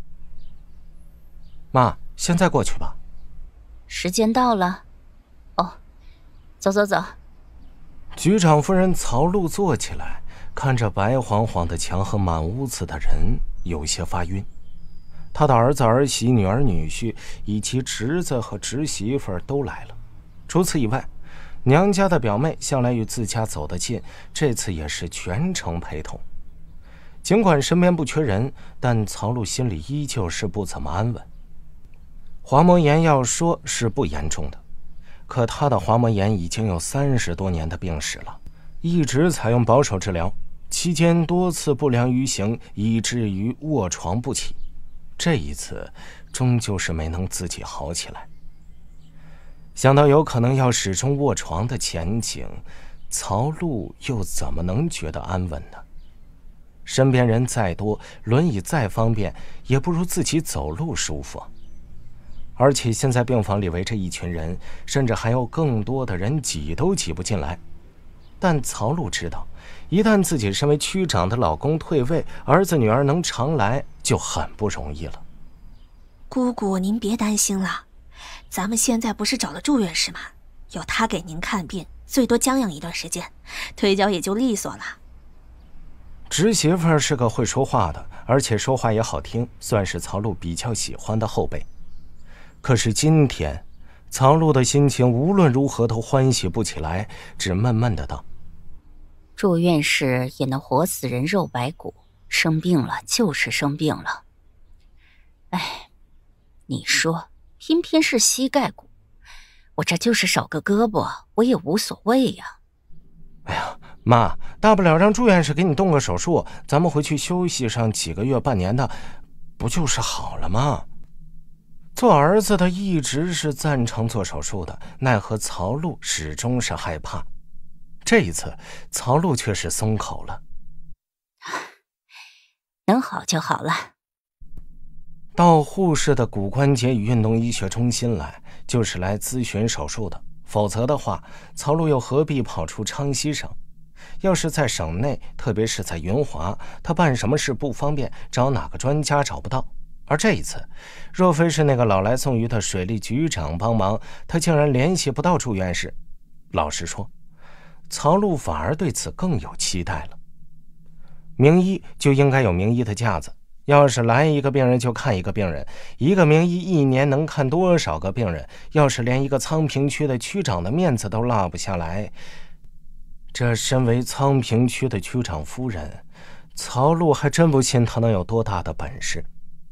妈，现在过去吧。 时间到了。哦，走走走。 局长夫人曹露坐起来，看着白晃晃的墙和满屋子的人，有些发晕。他的儿子儿媳、女儿女婿以及侄子和侄媳妇儿都来了。除此以外，娘家的表妹向来与自家走得近，这次也是全程陪同。尽管身边不缺人，但曹露心里依旧是不怎么安稳。滑膜炎要说是不严重的，可他的滑膜炎已经有三十多年的病史了，一直采用保守治疗，期间多次不良于行，以至于卧床不起。这一次终究是没能自己好起来。想到有可能要始终卧床的前景，曹露又怎么能觉得安稳呢？身边人再多，轮椅再方便，也不如自己走路舒服。而且现在病房里围着一群人，甚至还有更多的人挤都挤不进来。但曹露知道，一旦自己身为区长的老公退位，儿子女儿能常来就很不容易了。 姑姑，您别担心了，咱们现在不是找了祝院士吗？有他给您看病，最多将养一段时间，腿脚也就利索了。 侄媳妇是个会说话的，而且说话也好听，算是曹露比较喜欢的后辈。可是今天，曹露的心情无论如何都欢喜不起来，只闷闷的道： 祝院士也能活死人肉白骨，生病了就是生病了。哎，你说偏偏是膝盖骨，我这就是少个胳膊我也无所谓呀。 哎呀，妈，大不了让祝院士给你动个手术，咱们回去休息上几个月半年的，不就是好了吗？做儿子的一直是赞成做手术的，奈何曹露始终是害怕。这一次曹露却是松口了， 能好就好了。 到护士的骨关节与运动医学中心来，就是来咨询手术的，否则的话，曹露又何必跑出昌西省？要是在省内，特别是在云华，他办什么事不方便，找哪个专家找不到。而这一次，若非是那个老来送鱼的水利局长帮忙，他竟然联系不到祝院士。老实说，曹露反而对此更有期待了。名医就应该有名医的架子，要是来一个病人就看一个病人，一个名医一年能看多少个病人？要是连一个仓平区的区长的面子都落不下来，这身为仓平区的区长夫人，曹露还真不信他能有多大的本事。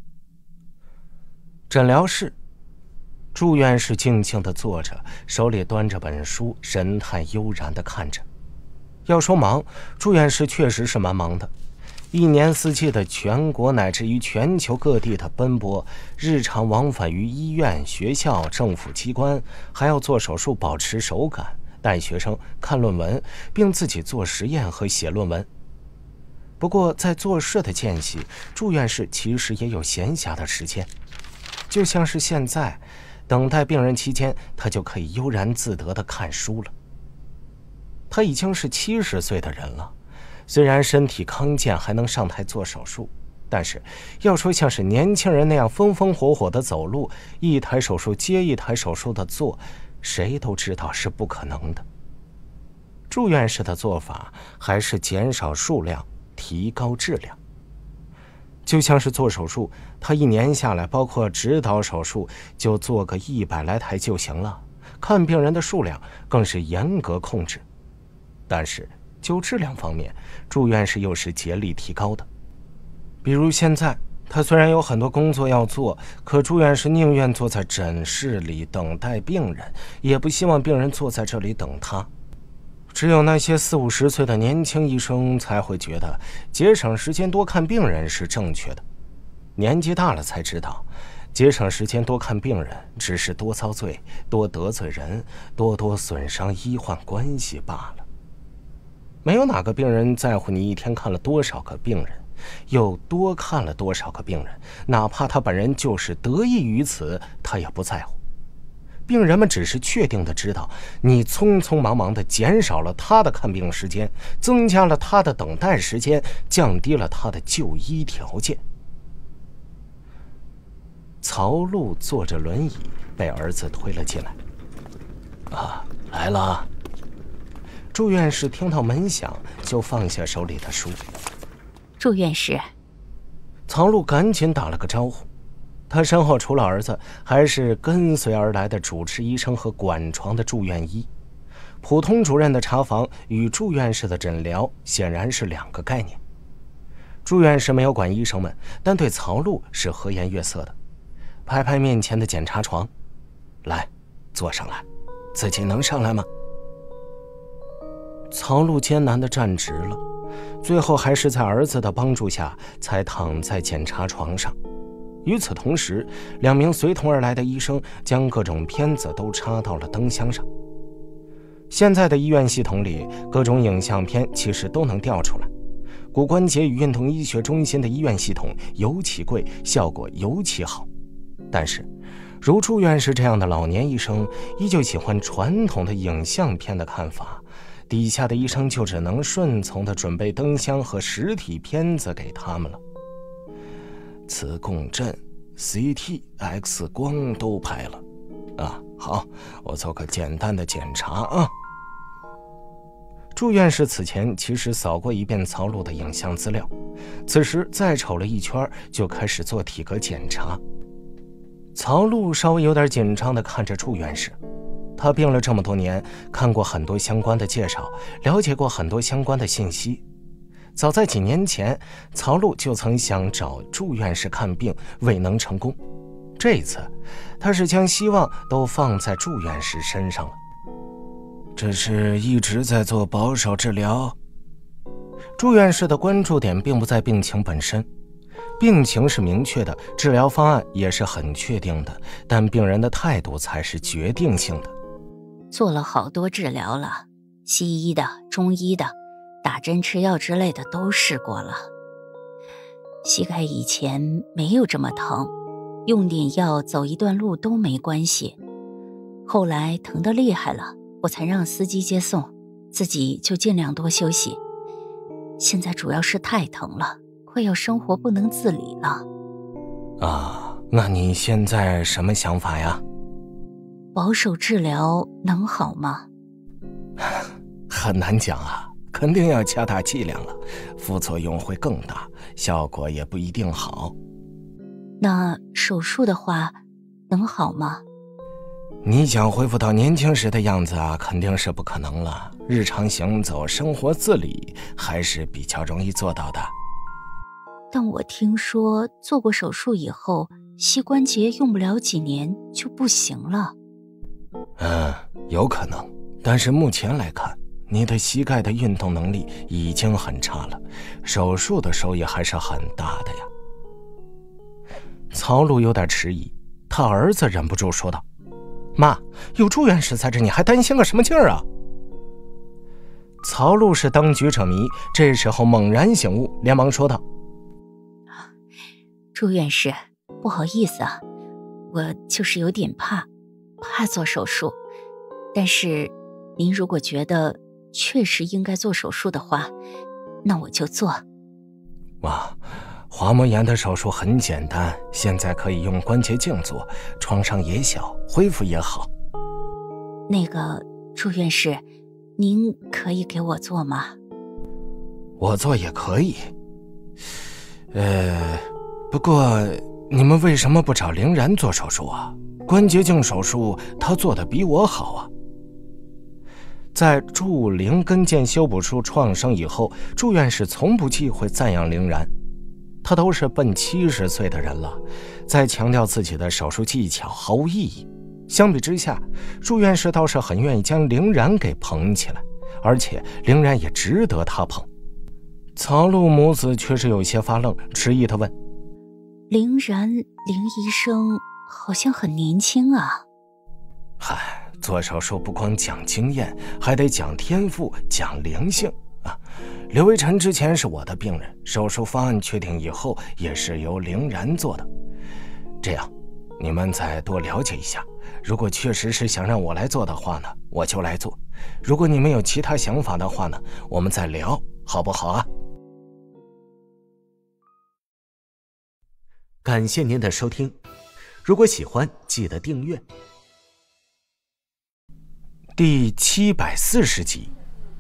诊疗室，祝院士静静地坐着，手里端着本书，神态悠然地看着。要说忙，祝院士确实是蛮忙的，一年四季的全国乃至于全球各地的奔波，日常往返于医院、学校、政府机关，还要做手术保持手感，带学生看论文，并自己做实验和写论文。不过在做事的间隙，祝院士其实也有闲暇的时间。 就像是现在等待病人期间，他就可以悠然自得地看书了。他已经是七十岁的人了，虽然身体康健，还能上台做手术，但是要说像是年轻人那样风风火火地走路，一台手术接一台手术地做，谁都知道是不可能的。住院式的做法还是减少数量，提高质量。就像是做手术，他一年下来，包括指导手术，就做个一百来台就行了，看病人的数量更是严格控制。但是就质量方面，住院式又是竭力提高的。比如现在他虽然有很多工作要做，可住院时宁愿坐在诊室里等待病人，也不希望病人坐在这里等他。只有那些四五十岁的年轻医生才会觉得节省时间多看病人是正确的，年纪大了才知道节省时间多看病人只是多遭罪，多得罪人，多多损伤医患关系罢了。没有哪个病人在乎你一天看了多少个病人，又多看了多少个病人，哪怕他本人就是得益于此，他也不在乎。病人们只是确定的知道你匆匆忙忙的减少了他的看病时间，增加了他的等待时间，降低了他的就医条件。曹璐坐着轮椅被儿子推了进来。啊，来了。住院士听到门响就放下手里的书。 住院士。 曹璐赶紧打了个招呼。他身后除了儿子，还是跟随而来的主治医生和管床的住院医。普通主任的查房与住院式的诊疗显然是两个概念。住院士没有管医生们，但对曹璐是和颜悦色的，拍拍面前的检查床，来，坐上来，自己能上来吗？曹璐艰难地站直了，最后还是在儿子的帮助下才躺在检查床上。与此同时，两名随同而来的医生将各种片子都插到了灯箱上。现在的医院系统里，各种影像片其实都能调出来。骨关节与运动医学中心的医院系统尤其贵，效果尤其好。但是如住院士这样的老年医生依旧喜欢传统的影像片的看法，底下的医生就只能顺从地准备灯箱和实体片子给他们了。磁共振、C T、X 光都拍了。啊，好，我做个简单的检查啊。住院士此前其实扫过一遍曹璐的影像资料，此时再瞅了一圈，就开始做体格检查。曹璐稍微有点紧张地看着住院士，他病了这么多年，看过很多相关的介绍，了解过很多相关的信息。早在几年前，曹璐就曾想找住院士看病，未能成功。这一次，他是将希望都放在住院士身上了。这是一直在做保守治疗。住院士的关注点并不在病情本身，病情是明确的，治疗方案也是很确定的，但病人的态度才是决定性的。 做了好多治疗了，西医的、中医的，打针吃药之类的都试过了。膝盖以前没有这么疼，用点药走一段路都没关系。后来疼得厉害了，我才让司机接送，自己就尽量多休息。现在主要是太疼了，快要生活不能自理了。 啊，那你现在什么想法呀？ 保守治疗能好吗？ 很难讲啊，肯定要加大剂量了，副作用会更大，效果也不一定好。 那手术的话能好吗？ 你想恢复到年轻时的样子啊，肯定是不可能了。日常行走、生活自理还是比较容易做到的。 但我听说做过手术以后，膝关节用不了几年就不行了。 嗯，有可能，但是目前来看，你的膝盖的运动能力已经很差了，手术的收益还是很大的呀。曹璐有点迟疑，他儿子忍不住说道：妈，有住院士在这，你还担心个什么劲儿啊？曹璐是当局者迷，这时候猛然醒悟，连忙说道： 住院士，不好意思啊， 我就是有点怕，怕做手术。但是您如果觉得确实应该做手术的话，那我就做。 哇，滑膜炎的手术很简单，现在可以用关节镜做，创伤也小，恢复也好。 那个祝院士，您可以给我做吗？ 我做也可以。呃，不过你们为什么不找凌然做手术啊？关节镜手术他做的比我好啊。在祝灵跟腱修补出创伤以后，祝院士从不忌讳赞扬凌然。他都是奔七十岁的人了，再强调自己的手术技巧毫无意义。相比之下，祝院士倒是很愿意将凌然给捧起来，而且凌然也值得他捧。曹露母子却是有些发愣，迟疑地问： 凌然，凌医生好像很年轻啊。 嗨，做手术不光讲经验，还得讲天赋，讲灵性啊！刘维辰之前是我的病人，手术方案确定以后也是由凌然做的。这样，你们再多了解一下。如果确实是想让我来做的话呢，我就来做；如果你们有其他想法的话呢，我们再聊，好不好啊？感谢您的收听，如果喜欢，记得订阅。第七百四十集，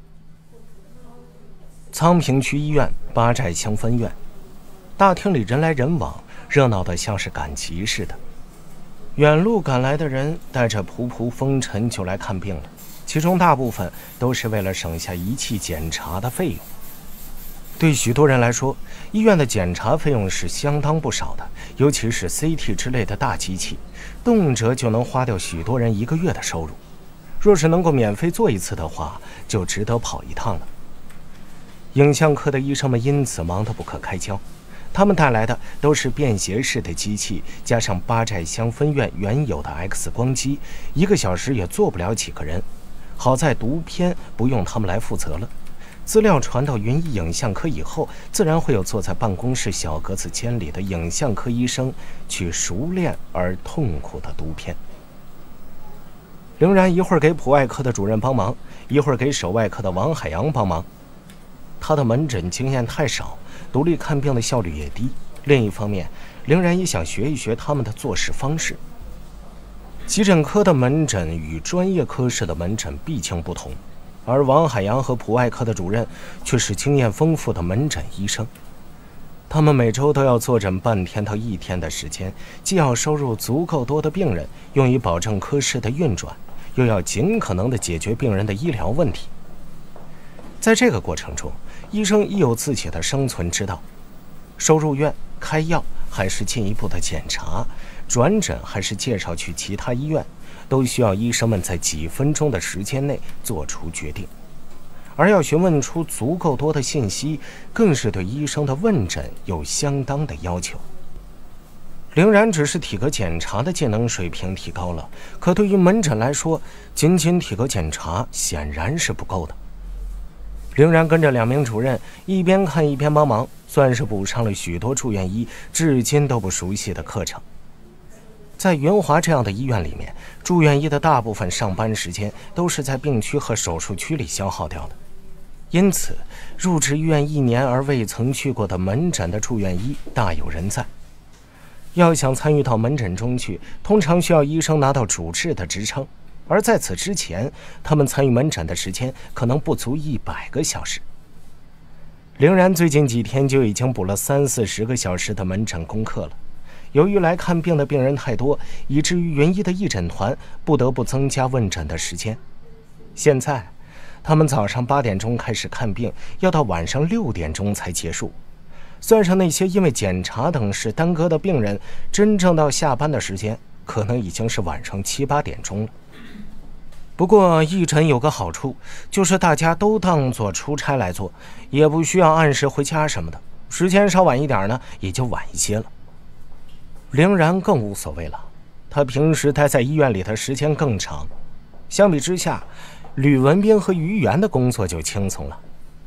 昌平区医院八寨乡分院大厅里人来人往，热闹得像是赶集似的。远路赶来的人带着仆仆风尘就来看病了，其中大部分都是为了省下仪器检查的费用。对许多人来说，医院的检查费用是相当不少的，尤其是 C T 之类的大机器，动辄就能花掉许多人一个月的收入。若是能够免费做一次的话，就值得跑一趟了。影像科的医生们因此忙得不可开交，他们带来的都是便携式的机器，加上八寨乡分院原有的 X 光机，一个小时也做不了几个人。好在读片不用他们来负责了，资料传到云医影像科以后，自然会有坐在办公室小格子间里的影像科医生去熟练而痛苦的读片。凌然一会儿给普外科的主任帮忙，一会儿给手外科的王海洋帮忙。他的门诊经验太少，独立看病的效率也低。另一方面，凌然也想学一学他们的做事方式。急诊科的门诊与专业科室的门诊毕竟不同，而王海洋和普外科的主任却是经验丰富的门诊医生。他们每周都要坐诊半天到一天的时间，既要收入足够多的病人，用以保证科室的运转，又要尽可能地解决病人的医疗问题。在这个过程中，医生亦有自己的生存之道，收入院、开药还是进一步的检查，转诊还是介绍去其他医院，都需要医生们在几分钟的时间内做出决定。而要询问出足够多的信息，更是对医生的问诊有相当的要求。凌然只是体格检查的技能水平提高了，可对于门诊来说，仅仅体格检查显然是不够的。凌然跟着两名主任一边看一边帮忙，算是补上了许多住院医至今都不熟悉的课程。在云华这样的医院里面，住院医的大部分上班时间都是在病区和手术区里消耗掉的，因此入职医院一年而未曾去过的门诊的住院医大有人在。要想参与到门诊中去，通常需要医生拿到主治的职称，而在此之前，他们参与门诊的时间可能不足一百个小时。凌然最近几天就已经补了三四十个小时的门诊功课了。由于来看病的病人太多，以至于云医的义诊团不得不增加问诊的时间。现在，他们早上八点钟开始看病，要到晚上六点钟才结束。算上那些因为检查等事耽搁的病人，真正到下班的时间，可能已经是晚上七八点钟了。不过义诊有个好处，就是大家都当作出差来做，也不需要按时回家什么的，时间稍晚一点呢，也就晚一些了。凌然更无所谓了，他平时待在医院里的时间更长，相比之下，吕文斌和于元的工作就轻松了。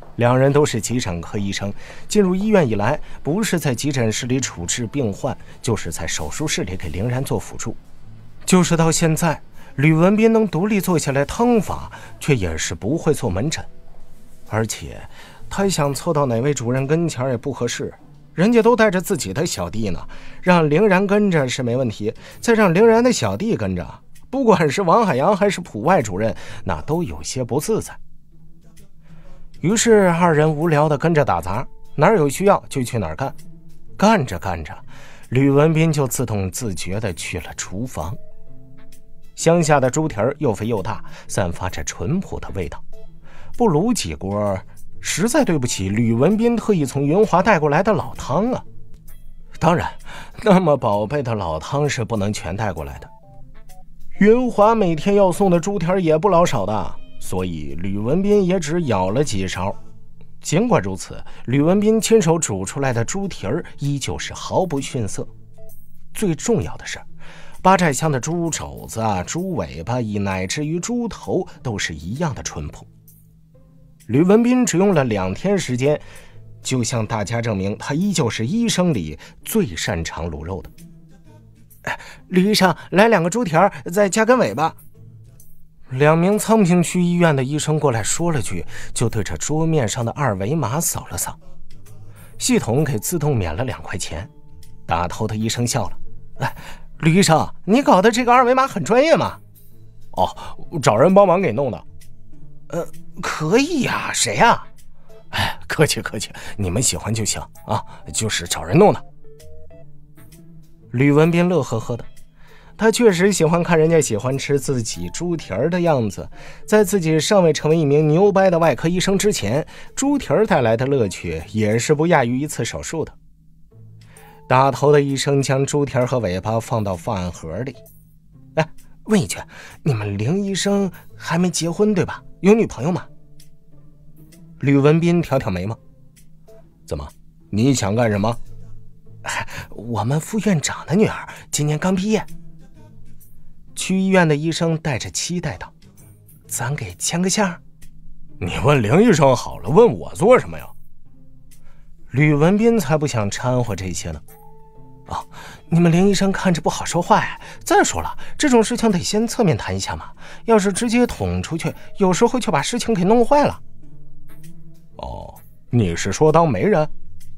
两人都是急诊科医生，进入医院以来，不是在急诊室里处置病患，就是在手术室里给凌然做辅助。就是到现在，吕文斌能独立坐下来趟法，却也是不会做门诊。而且他想凑到哪位主任跟前也不合适，人家都带着自己的小弟呢，让凌然跟着是没问题，再让凌然的小弟跟着，不管是王海洋还是普外主任，那都有些不自在。于是二人无聊的跟着打杂，哪儿有需要就去哪儿干。干着干着，吕文斌就自动自觉地去了厨房。乡下的猪蹄儿又肥又大，散发着淳朴的味道，不卤几锅，实在对不起吕文斌特意从云华带过来的老汤啊。当然，那么宝贝的老汤是不能全带过来的。云华每天要送的猪蹄儿也不老少的，所以吕文斌也只舀了几勺。尽管如此，吕文斌亲手煮出来的猪蹄儿依旧是毫不逊色。最重要的是，八寨乡的猪肘子啊、猪尾巴乃至于猪头都是一样的淳朴。吕文斌只用了两天时间，就向大家证明他依旧是医生里最擅长卤肉的。吕医生，来两个猪蹄儿，再加根尾巴。两名昌平区医院的医生过来说了句，就对着桌面上的二维码扫了扫，系统给自动免了两块钱。打头的医生笑了：“哎，吕医生，你搞的这个二维码很专业吗？”“哦，找人帮忙给弄的。”“呃，可以呀，谁呀？”“哎，客气客气，你们喜欢就行啊，就是找人弄的。”吕文斌乐呵呵的。他确实喜欢看人家喜欢吃自己猪蹄儿的样子，在自己尚未成为一名牛掰的外科医生之前，猪蹄儿带来的乐趣也是不亚于一次手术的。打头的医生将猪蹄儿和尾巴放到饭盒里。哎，问一句，你们凌医生还没结婚对吧？有女朋友吗？吕文斌挑挑眉毛。怎么，你想干什么？我们副院长的女儿今年刚毕业。区医院的医生带着期待道：“咱给牵个线。”“你问凌医生好了，问我做什么呀？”吕文斌才不想掺和这些呢。“哦，你们凌医生看着不好说话呀。再说了，这种事情得先侧面谈一下嘛，要是直接捅出去，有时候就把事情给弄坏了。”“哦，你是说当媒人？”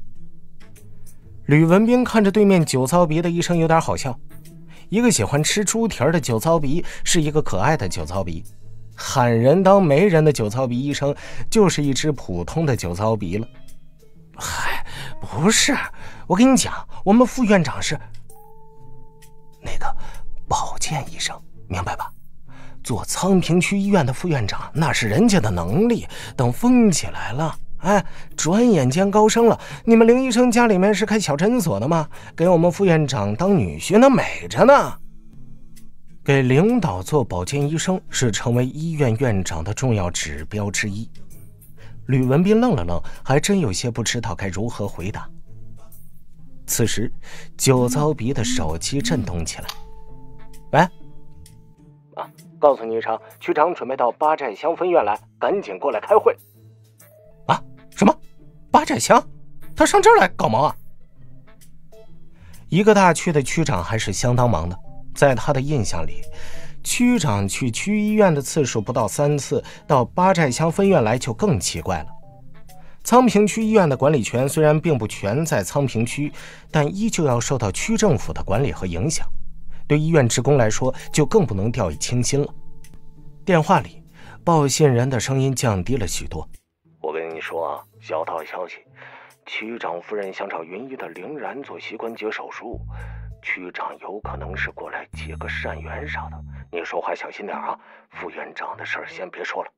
吕文斌看着对面酒糟鼻的医生有点好笑。一个喜欢吃猪蹄儿的酒糟鼻是一个可爱的酒糟鼻，喊人当媒人的酒糟鼻医生就是一只普通的酒糟鼻了。嗨，不是，我跟你讲，我们副院长是那个保健医生，明白吧？做昌平区医院的副院长那是人家的能力，等封起来了，哎，转眼间高升了。你们凌医生家里面是开小诊所的吗？给我们副院长当女婿那美着呢。给领导做保健医生是成为医院院长的重要指标之一。吕文斌愣了愣，还真有些不知道该如何回答。此时酒糟鼻的手机震动起来。喂，啊，告诉你一声，区长准备到八寨乡分院来，赶紧过来开会。啊，什么？八寨乡？他上这儿来搞毛啊？一个大区的区长还是相当忙的，在他的印象里，区长去区医院的次数不到三次，到八寨乡分院来就更奇怪了。昌平区医院的管理权虽然并不全在昌平区，但依旧要受到区政府的管理和影响，对医院职工来说就更不能掉以轻心了。电话里，报信人的声音降低了许多。我跟你说啊，小道消息，区长夫人想找云医的凌然做膝关节手术，区长有可能是过来结个善缘啥的，你说话小心点啊，副院长的事儿先别说了。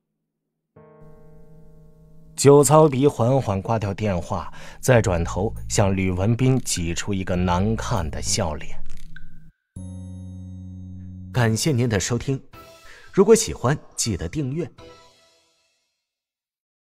酒糟鼻缓缓挂掉电话，再转头向吕文斌挤出一个难看的笑脸。感谢您的收听，如果喜欢记得订阅，